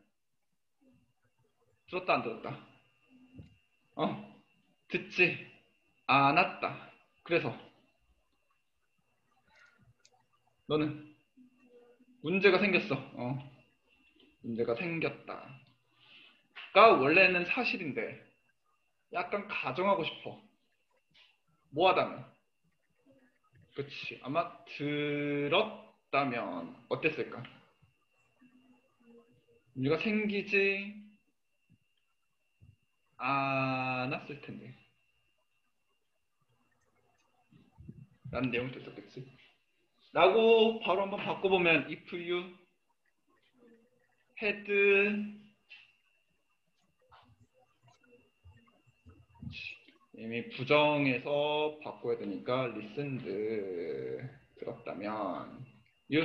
들었다 안 들었다? 어, 듣지 않았다. 그래서 너는 문제가 생겼어. 어, 문제가 생겼다. 가 원래는 사실인데 약간 가정하고 싶어. 뭐 하다면? 그치. 아마 들었다면 어땠을까? 문제가 생기지 않았을 텐데. 라는 내용이 됐었겠지. 라고 바로 한번 바꿔보면 if you had 이미 부정해서 바꿔야 되니까 listened 들었다면 you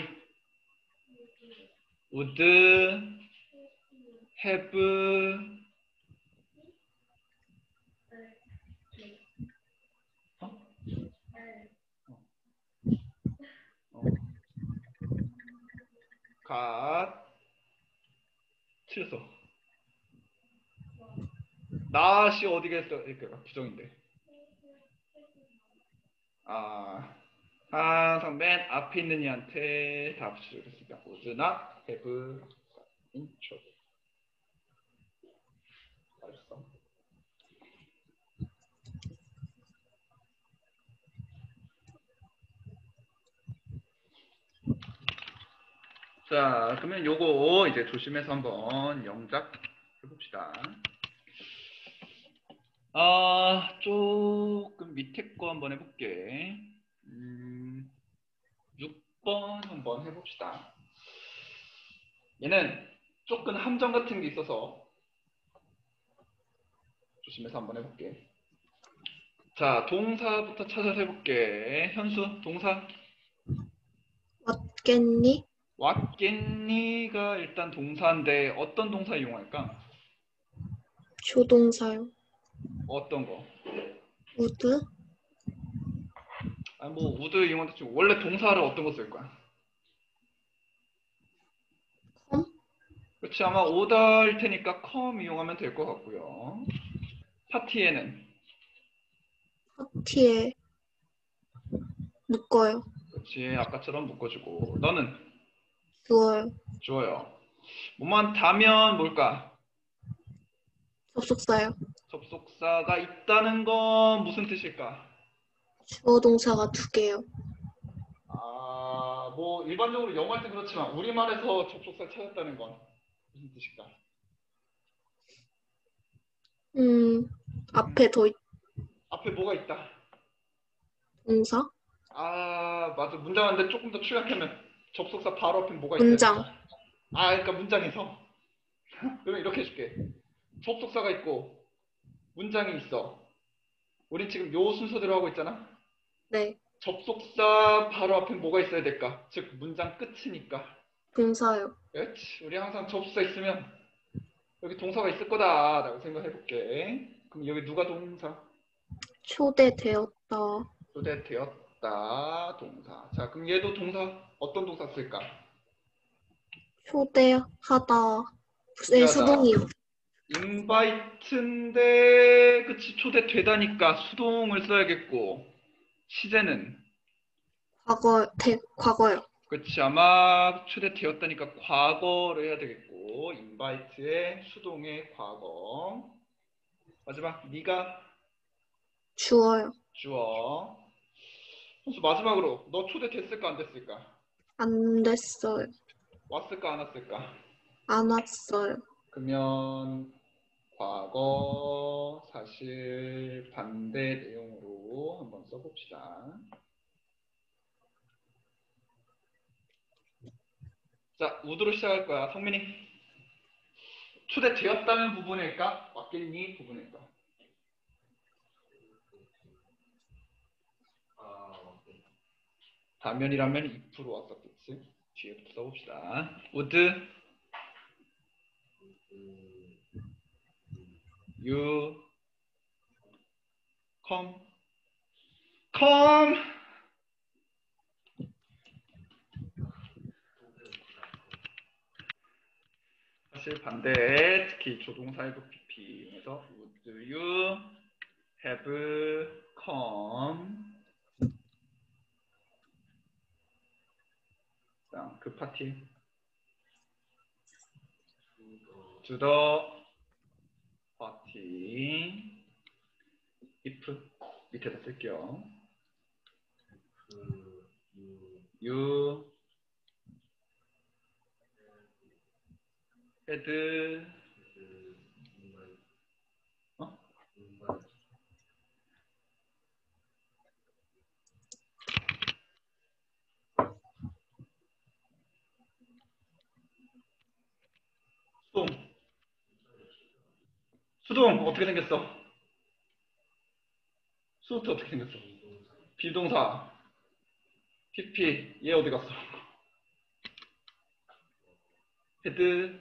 would have 어? 어. got 틀렸어. not이 어디겠어? 그러니까 부정인데. 아, 항상 맨 앞에 있는 이한테 다 붙여주겠습니다. would not have in trouble. 잘했어. 자, 그러면 요거 이제 조심해서 한번 영작 해봅시다. 자, 아, 조금 밑에 거 한번 해볼게. 음, 육 번 한번 해봅시다. 얘는 조금 함정 같은 게 있어서 조심해서 한번 해볼게. 자, 동사부터 찾아서 해볼게. 현수, 동사. 왔겠니? 왔겠니가 일단 동사인데 어떤 동사 이용할까? 조동사요. 어떤 거? 우드? 아, 뭐 우드 이용한다 치고 원래 동사를 어떤 거 쓸 거야? 컴? 그렇지, 아마 오다일 테니까 come 이용하면 될 것 같고요. 파티에는 파티에 묶어요. 그렇지, 아까처럼 묶어주고. 너는 주어요. 주어요. 뭐만 다면 뭘까? 접속사요. 접속사가 있다는 건 무슨 뜻일까? 주어 동사가 두 개요. 아, 뭐 일반적으로 영어 할 때 그렇지만 우리말에서 접속사 찾았다는 건 무슨 뜻일까? 음, 앞에 더 있- 앞에 뭐가 있다? 동사? 아, 맞아. 문장인데 조금 더 추격하면 접속사 바로 앞에 뭐가 있어야 문장. 된다. 아, 그러니까 문장에서. 그러면 이렇게 해줄게. 접속사가 있고 문장이 있어. 우린 지금 요 순서대로 하고 있잖아. 네. 접속사 바로 앞에 뭐가 있어야 될까? 즉 문장 끝이니까. 동사요. 그렇지. 우리 항상 접속사 있으면 여기 동사가 있을 거다라고 생각해 볼게. 그럼 여기 누가 동사? 초대되었다. 초대되었다 동사. 자, 그럼 얘도 동사 어떤 동사 쓸까? 초대하다. 네, 초대하다. 수동이요. 인바이트인데 그치, 초대되다니까 수동을 써야겠고 시제는 과거, 대, 과거요. 그치, 아마 초대되었다니까 과거를 해야 되겠고 인바이트의 수동의 과거. 마지막 네가 주어요. 주어. 선수 마지막으로 너 초대됐을까 안 됐을까? 안 됐어요. 왔을까 안 왔을까? 안 왔어요. 그러면 과거 사실 반대 내용으로 한번 써봅시다. 자, 우드로 시작할 거야. 성민이. 초대되었다는 부분일까? 왔겠니 부분일까? 다면이라면 if로 왔었겠지. 뒤에부터 써봅시다. would you come? come! 사실 반대에 특히 조동사이브 피피에서 would you have come? 자, 그 파티 to the party if 밑에다 쓸게요. you had 어? 수동 수동 어떻게 생겼어? 수동태 어떻게 생겼어? 비동사 피피 얘 어디 갔어? 헤드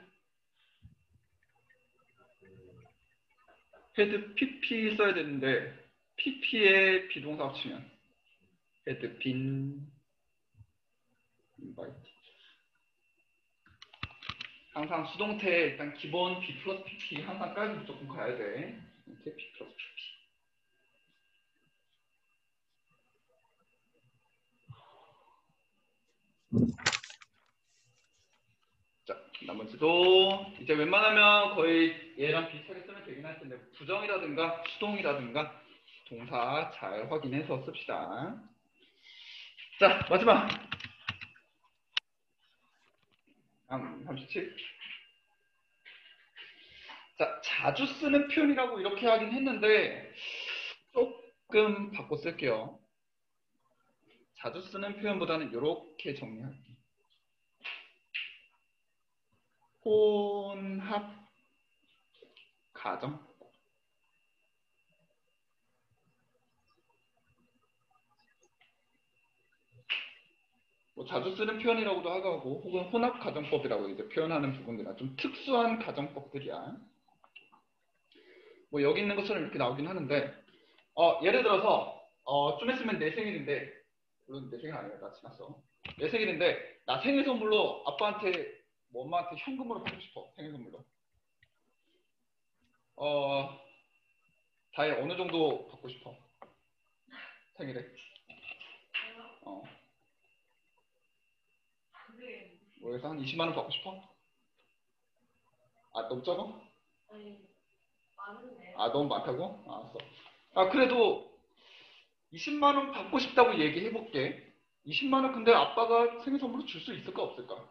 헤드 피피 써야 되는데 피피에 비동사 합치면 헤드 빈 인바이트. 항상 수동태 일단 기본 B 플러스 피피 항상 깔고 무조건 가야 돼. 이렇게 B 플러스 피피. 자, 나머지도 이제 웬만하면 거의 얘랑 비슷하게 쓰면 되긴 할 텐데 부정이라든가 수동이라든가 동사 잘 확인해서 씁시다. 자, 마지막 음, 삼십칠. 자, 자주 쓰는 표현이라고 이렇게 하긴 했는데 조금 바꿔 쓸게요. 자주 쓰는 표현보다는 이렇게 정리할게요. 혼합 가정. 뭐 자주 쓰는 표현이라고도 하고 혹은 혼합 가정법이라고 이제 표현하는 부분들이나 좀 특수한 가정법들이야. 뭐 여기 있는 것처럼 이렇게 나오긴 하는데 어, 예를 들어서 어, 좀 있으면 내 생일인데 물론 내 생일 아니야. 나 지났어. 내 생일인데 나 생일 선물로 아빠한테 뭐 엄마한테 현금으로 받고 싶어. 생일 선물로. 어, 다혜 어느 정도 받고 싶어? 생일에. 어. 뭐해서 한 이십만 원 받고 싶어? 아, 너무 적어? 아, 너무 많다고? 알았어. 아, 그래도 이십만 원 받고 싶다고 얘기해 볼게. 이십만 원 근데 아빠가 생일 선물로 줄 수 있을까 없을까?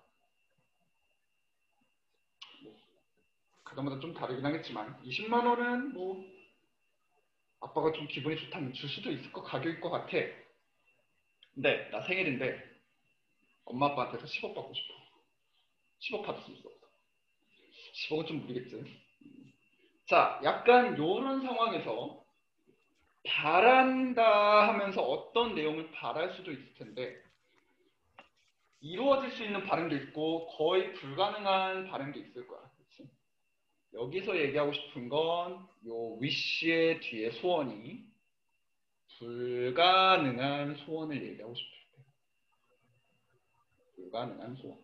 가정마다 좀 다르긴 하겠지만 이십만 원은 뭐 아빠가 좀 기분이 좋다면 줄 수도 있을 것 가격일 것 같아. 근데 나 생일인데 엄마 아빠한테서 십억 받고 싶어. 십억 받을 수 있어. 십억은 좀 무리겠지. 자, 약간 요런 상황에서 바란다 하면서 어떤 내용을 바랄 수도 있을 텐데 이루어질 수 있는 발음도 있고 거의 불가능한 발음도 있을 거야. 그치? 여기서 얘기하고 싶은 건 요 wish의 뒤에 소원이 불가능한 소원을 얘기하고 싶을 때. 불가능한 소원.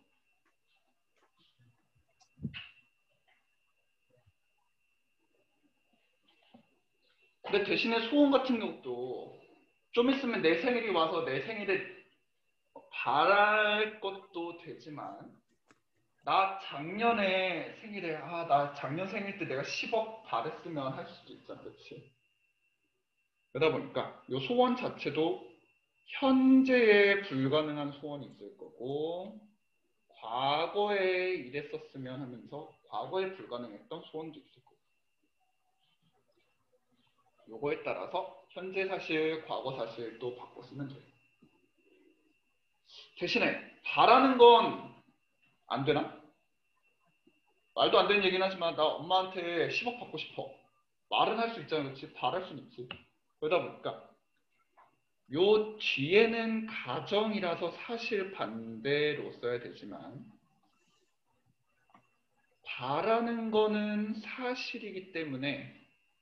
근데 대신에 소원 같은 경우도 좀 있으면 내 생일이 와서 내 생일에 바랄 것도 되지만 나 작년에 생일에 아 나 작년 생일 때 내가 십억 바랬으면 할 수도 있잖아. 그렇지? 그러다 보니까 이 소원 자체도 현재에 불가능한 소원이 있을 거고 과거에 이랬었으면 하면서 과거에 불가능했던 소원도 있을 거고 요거에 따라서 현재 사실, 과거 사실도 바꿔 쓰면 돼요. 대신에 바라는 건 안 되나? 말도 안 되는 얘기는 하지만 나 엄마한테 십억 받고 싶어. 말은 할 수 있잖아. 그렇지? 바랄 수는 있지. 그러다 보니까 요 뒤에는 가정이라서 사실 반대로 써야 되지만 바라는 거는 사실이기 때문에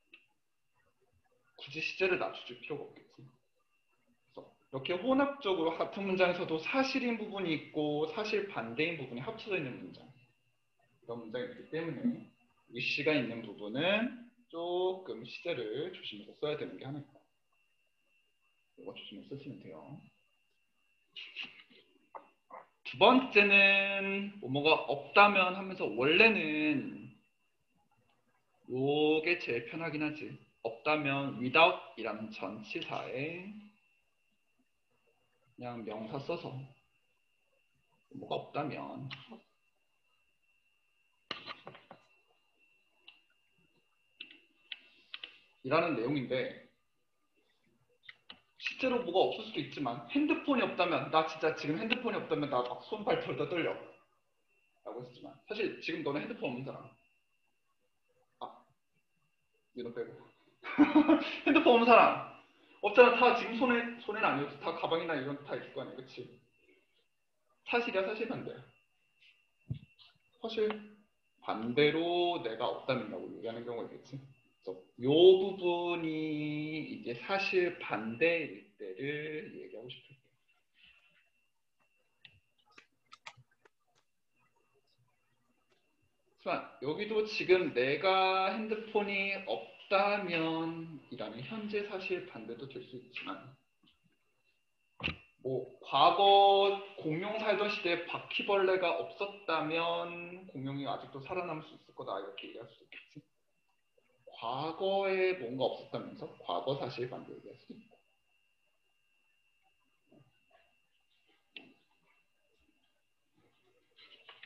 굳이 시제를 낮춰줄 필요가 없겠지. 그래서 이렇게 혼합적으로 같은 문장에서도 사실인 부분이 있고 사실 반대인 부분이 합쳐져 있는 문장, 그런 문장이 있기 때문에 위시가 있는 부분은 조금 시제를 조심해서 써야 되는 게 하나 있고 이거 조심해서 쓰시면 돼요. 두 번째는 뭐뭐가 없다면 하면서 원래는 요게 제일 편하긴 하지. 없다면 without 이라는 전치사에 그냥 명사 써서 뭐가 없다면 이라는 내용인데 실제로 뭐가 없을 수도 있지만 핸드폰이 없다면 나 진짜 지금 핸드폰이 없다면 나 막 손발 덜덜 떨려 라고 했지만 사실 지금 너는 핸드폰 없는 사람 아 이거 빼고 핸드폰 없는 사람 없잖아. 다 지금 손에 손에는 아니어도 다 가방이나 이런 다 있을 거 아니야. 그치? 사실이야 사실 반대야. 사실 반대로 내가 없다면라고 얘기하는 경우가 있겠지. 그래서 이 부분이 이제 사실 반대일 때를 얘기하고 싶을 때. 하지만 여기도 지금 내가 핸드폰이 없다면 이라는 현재 사실 반대도 될 수 있지만 뭐 과거 공룡 살던 시대에 바퀴벌레가 없었다면 공룡이 아직도 살아남을 수 있을 거다 이렇게 얘기할 수도 있겠지. 과거에 뭔가 없었다면서 과거 사실 반대 얘기할 수도 있고.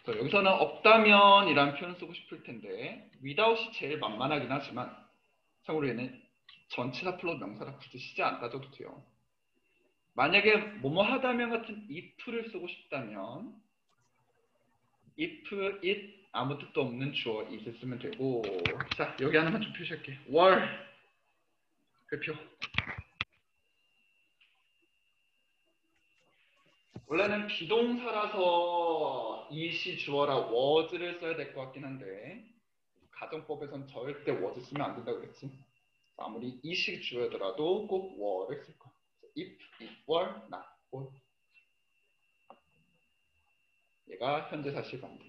자, 여기서는 없다면 이란 표현 쓰고 싶을 텐데 without이 제일 만만하긴 하지만 참고로 얘는 전치사 플러스 명사라 굳이 시제 안 따져도 돼요. 만약에 뭐뭐 하다면 같은 if를 쓰고 싶다면 if, it 아무 뜻도 없는 주어 it을 쓰면 되고, 자 여기 하나만 좀 표시할게. were 그 표. 원래는 비동사라서 it이 주어라 was를 써야 될 것 같긴 한데 가정법에선 절대 was 쓰면 안 된다고 그랬지. 아무리 it이 주어더라도 꼭 were를 쓸 거야. if it were not for. 얘가 현재 사실 반대.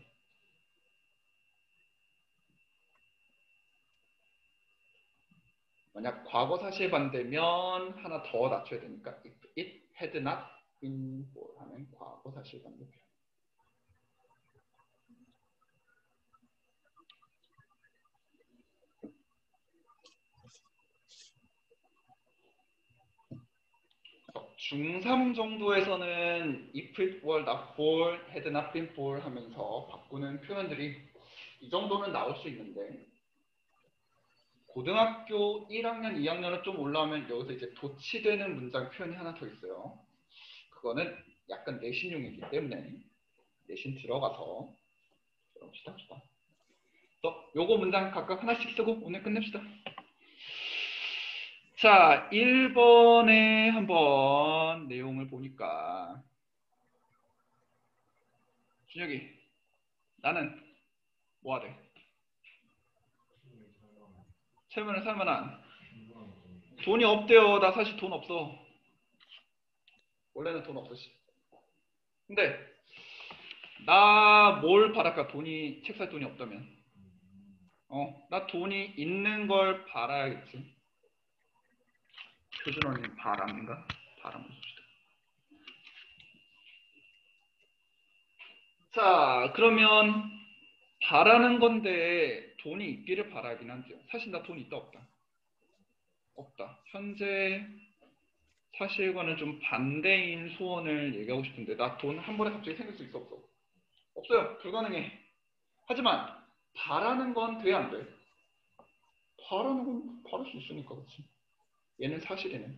만약 과거 사실 반대면 하나 더 낮춰야 되니까 if it had not been for 하면 과거 사실 반대 표현. 중삼 정도에서는 if it were not for, had not been for 하면서 바꾸는 표현들이 이 정도는 나올 수 있는데 고등학교 일 학년, 이 학년은 좀 올라오면 여기서 이제 도치되는 문장 표현이 하나 더 있어요. 그거는 약간 내신용이기 때문에 내신 들어가서 들어봅시다. 또 요거 문장 각각 하나씩 쓰고 오늘 끝냅시다. 자, 일 번에 한번 내용을 보니까 준혁이 나는 뭐 하래? 채무를 살 만한 돈이 없대요. 나 사실 돈 없어. 원래는 돈 없었지. 근데 나 뭘 바랄까? 돈이 책 살 돈이 없다면 어, 나 돈이 있는 걸 바라야겠지. 표준어는 바람인가? 바람 봅시다. 자, 그러면 바라는 건데 돈이 있기를 바라긴 한데요. 사실 나 돈이 있다 없다? 없다. 현재 사실과는 좀 반대인 소원을 얘기하고 싶은데 나 돈 한 번에 갑자기 생길 수 있어 없어? 없어요. 불가능해. 하지만 바라는 건 돼 안 돼? 바라는 건 바랄 수 있으니까 그렇지. 얘는 사실이네.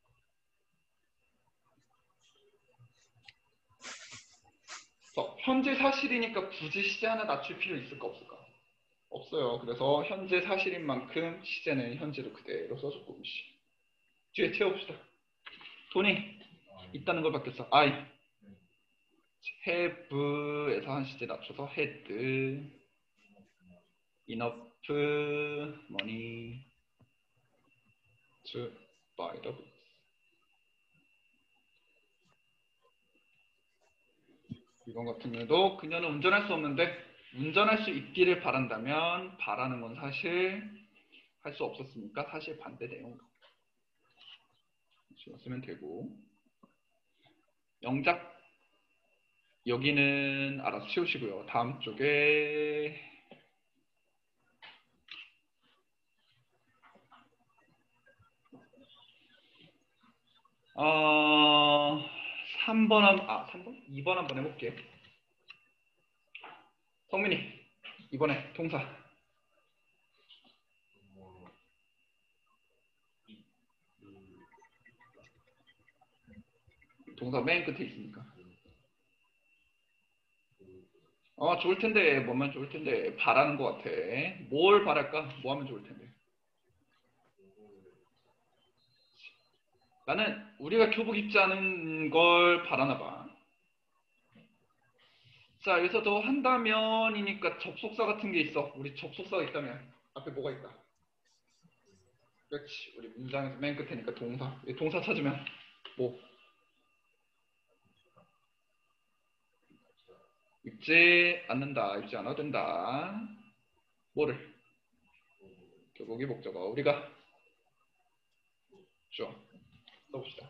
어, 현재 사실이니까 굳이 시제 하나 낮출 필요 있을까 없을까? 없어요. 그래서 현재 사실인 만큼 시제는 현재로 그대로 써줬고 미시. 뒤에 채워봅시다. 돈이 있다는 걸 바뀌었어. I have에서 한 시제 낮춰서 had enough money to buy the goods. 이건 같은 경우도 그녀는 운전할 수 없는데 운전할 수 있기를 바란다면 바라는 건 사실 할 수 없었으니까 사실 반대 내용 쓰면 되고 영작 여기는 알아서 치우시고요. 다음 쪽에 어, 삼 번 한, 아, 삼 번? 이 번 한번 해볼게. 성민이, 이번에 동사. 동사 맨 끝에 있으니까. 어, 좋을 텐데, 뭐면 좋을 텐데, 바라는 것 같아. 뭘 바랄까? 뭐 하면 좋을 텐데. 나는 우리가 교복 입지 않은 걸 바라나 봐. 자, 여기서도 한다면이니까 접속사 같은 게 있어. 우리 접속사가 있다면 앞에 뭐가 있다? 그렇지. 우리 문장에서 맨 끝에니까 동사. 이 동사 찾으면 뭐? 입지 않는다. 입지 않아도 된다. 뭐를? 교복이 목적어. 우리가 좋아. 써봅시다.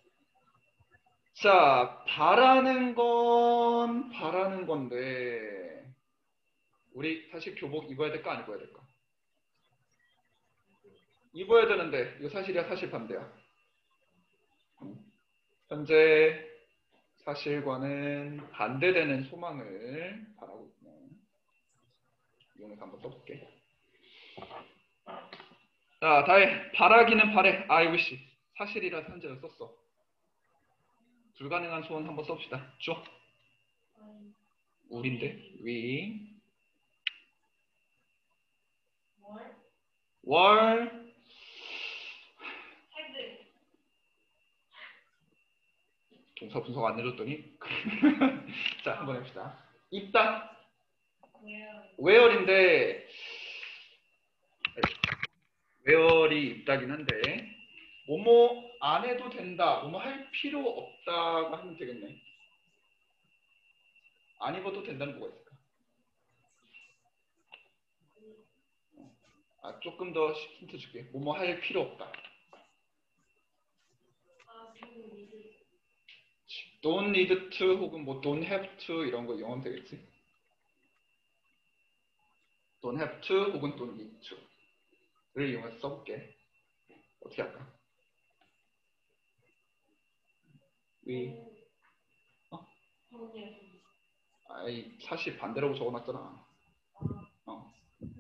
자, 바라는 건 바라는 건데 우리 사실 교복 입어야 될까 안 입어야 될까? 입어야 되는데 이거 사실이야 사실 반대야. 현재 사실과는 반대되는 소망을 바라고 있는 이용해서 한번 써볼게. 자, 다해. 바라기는 바래. I wish. 사실이라 현재를 썼어. 불가능한 소원 한번 써봅시다. 줘. 우린데. we. 월. 동사 분석 안 내줬더니. 자, 한번 해봅시다. 있다. where인데 where이 있다긴 한데 뭐뭐 안 해도 된다, 뭐뭐 할 필요 없다고 하면 되겠네. 안 입어도 된다는 뭐가 있을까? 아, 조금 더 힌트 줄게. 뭐뭐 할 필요 없다. don't need to 혹은 뭐 don't have to 이런 거 이용하면 되겠지. don't have to 혹은 don't need to를 이용해서 써볼게. 어떻게 할까? we 어? 아이 사실 반대라고 적어놨잖아. 어.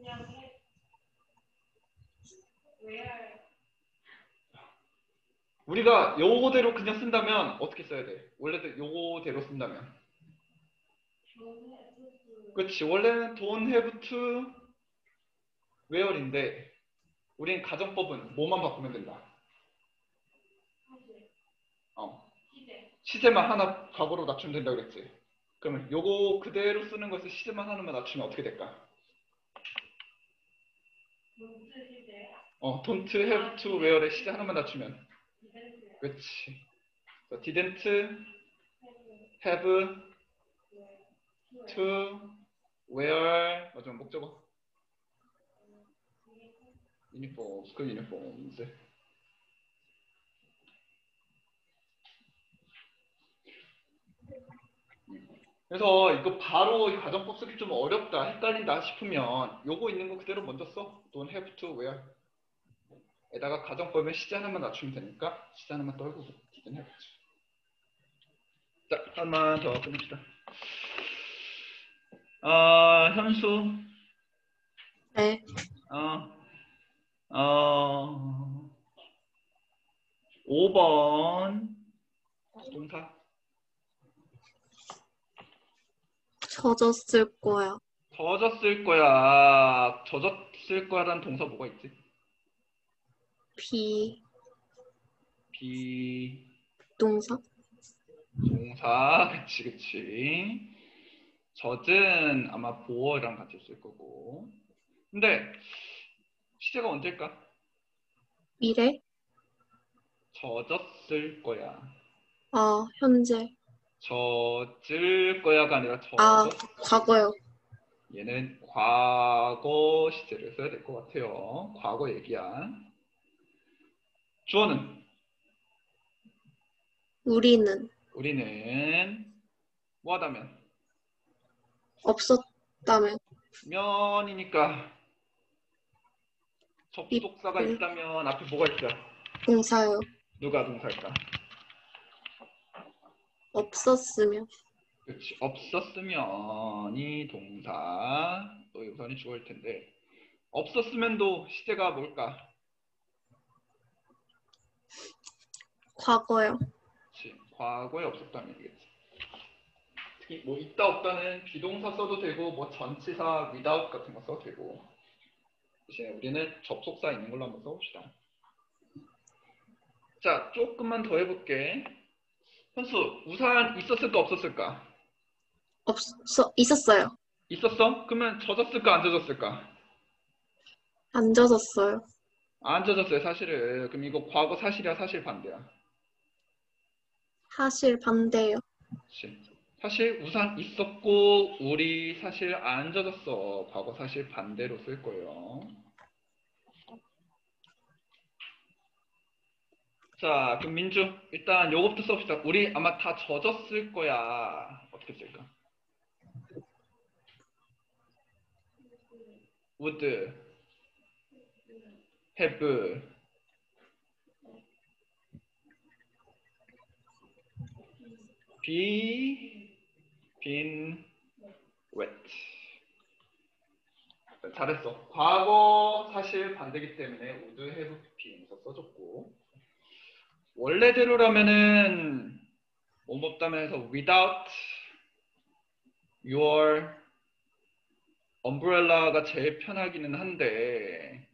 우리가 요거대로 그냥 쓴다면 어떻게 써야 돼? 원래도 요거대로 쓴다면. 그렇지. 원래는 don't have to where인데 우린 가정법은 뭐만 바꾸면 된다. 어. 시제만 하나 과거로 낮추면 된다 그랬지. 그러면 요거 그대로 쓰는 것을 시제만 하나만 낮추면 어떻게 될까? 어, don't have to where에 시제 하나만 낮추면. 그렇지. So, didn't have to wear 마지막 목적어 uniform, school uniforms. 그래서 이거 바로 이 가정법 쓰기 좀 어렵다, 헷갈린다 싶으면 요거 있는 거 그대로 먼저 써. don't have to wear 에다가 가정법에 시제 하나만 낮추면 되니까 시제 하나만 떨고 didn't have to. 자, 하나만 더 끊읍시다. 어, 현수. 네. 어, 어, 오 번 동사. 젖었을 거야. 젖었을 거야. 젖었을 거야라는 동사 뭐가 있지? 비 비 동사. 동사. 그치 그치. 젖은 아마 보어랑 같이 쓸 거고. 근데 시제가 언제일까? 미래. 젖었을 거야. 아, 현재. 젖을 거야가 아니라 아, 젖었. 과거요. 얘는 과거 시제를 써야 될 것 같아요. 과거 얘기야. 주어는 우리는 우리는 뭐하다면 없었다면 면이니까 접속사가 이- 있다면 앞에 뭐가 있어? 동사요. 누가 동사일까? 없었으면 그렇지. 없었으면이 동사, 또 우선이 주어일 텐데 없었으면도 시제가 뭘까? 과거요. 그렇지. 과거에 없었다는 얘기겠지. 특히 뭐 있다 없다는 비동사 써도 되고 뭐 전치사 without 같은 거 써도 되고 대신에 우리는 접속사 있는 걸로 한번 써봅시다. 자, 조금만 더 해볼게. 현수, 우산 있었을까 없었을까? 없어 있었어요. 있었어? 그러면 젖었을까 안 젖었을까? 안 젖었어요. 안 젖었어요 사실은. 그럼 이거 과거 사실이야 사실 반대야? 사실 반대요. 그치. 사실 우산 있었고 우리 사실 안 젖었어. 과거 사실 반대로 쓸 거예요. 자, 그럼 민주 일단 요것부터 써봅시다. 우리 아마 다 젖었을 거야. 어떻게 쓸까? would have be, been, wet. 잘했어. 과거 사실 반대기 때문에 would have been에서 써줬고, 원래대로라면은 뭐뭐다면서 without your umbrella가 제일 편하기는 한데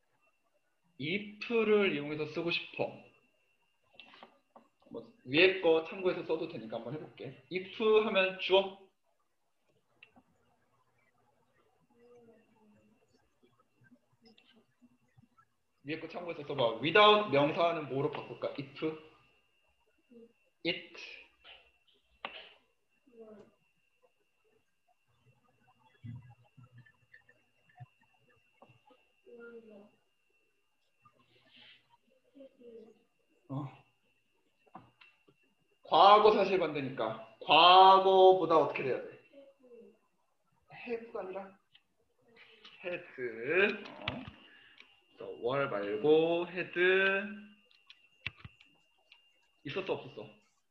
if를 이용해서 쓰고 싶어. 뭐 위에 거 참고해서 써도 되니까 한번 해볼게. if 하면 주어. 위에 거 참고해서 써봐. without 명사는 뭐로 바꿀까? if, it. 어. 과거 사실 반대니까 과거보다 어떻게 돼야 돼? have가 아니라 had. 어. 월 말고 had 있었어 없었어?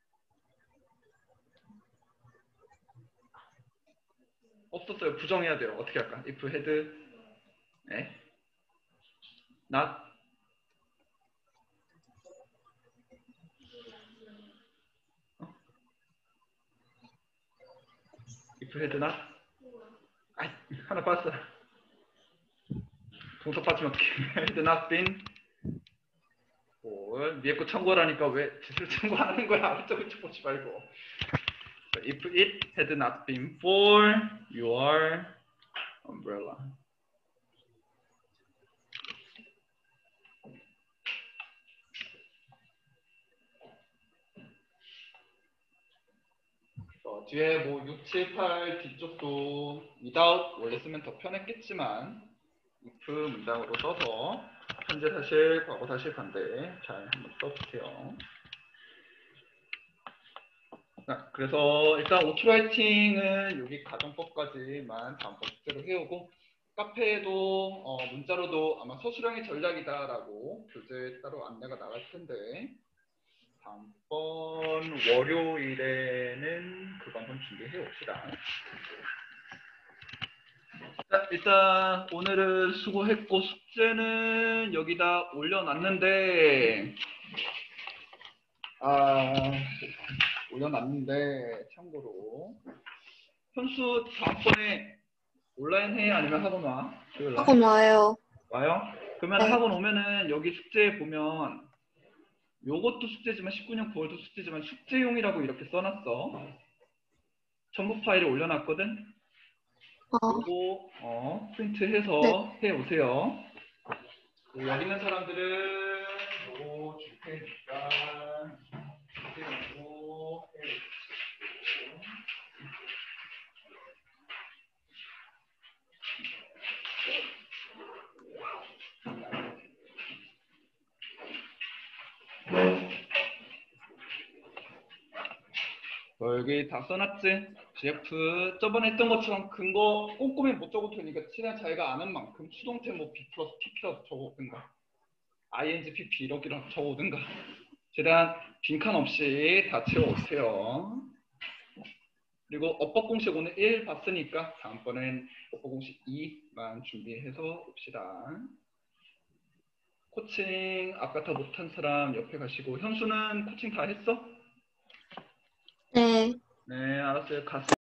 없었어요. 부정해야 돼요. 어떻게 할까? if had 네? not 어? if had not 아이 하나 빠졌어. 동사 빠지면 어떡해. had not been 뭘 위에 거 참고라니까 왜 짓을 참고하는 거야. 아래쪽을 보지 말고. If it had not been for your umbrella. 어, 뒤에 뭐 육, 칠, 팔 뒤쪽도 without 원래 쓰면 더 편했겠지만 if 문장으로 써서 현재 사실, 과거 사실 반대 잘 한번 써보세요. 자, 그래서 일단 오토라이팅은 여기 가정법까지만 다음번 숙제로 해오고 카페에도 어, 문자로도 아마 서술형의 전략이다라고 교재 따로 안내가 나갈 텐데 다음번 월요일에는 그거 한번 준비해 옵시다. 자, 일단 오늘은 수고했고 숙제는 여기다 올려놨는데 아 올려놨는데 참고로 현수 다음번에 온라인 해 아니면 학원 와? 토요일 날? 학원 와요. 와요? 그러면 네. 학원 오면은 여기 숙제 보면 요것도 숙제지만 십구 년 구월도 숙제지만 숙제용이라고 이렇게 써놨어. 첨부 파일을 올려놨거든. 어, 요거 어, 프린트해서 네. 해오세요. 여기 있는 사람들은 요거 줄 테니까 요거 해오세요. 여기 다 써놨지? 지에프 저번에 했던 것처럼 근거 꼼꼼히 못 적어도 되니까 최대한 자기가 아는 만큼 수동태 뭐 B 플러스 티피라도 적어오든가 아이엔지 피피 이렇게라도 적어오든가 최대한 빈칸 없이 다 채워오세요. 그리고 어법 공식 오늘 일 봤으니까 다음번엔 어법 공식 이만 준비해서 옵시다. 코칭 아까 다 못한 사람 옆에 가시고 현수는 코칭 다 했어? 네. 네 알았어요. 갔어요.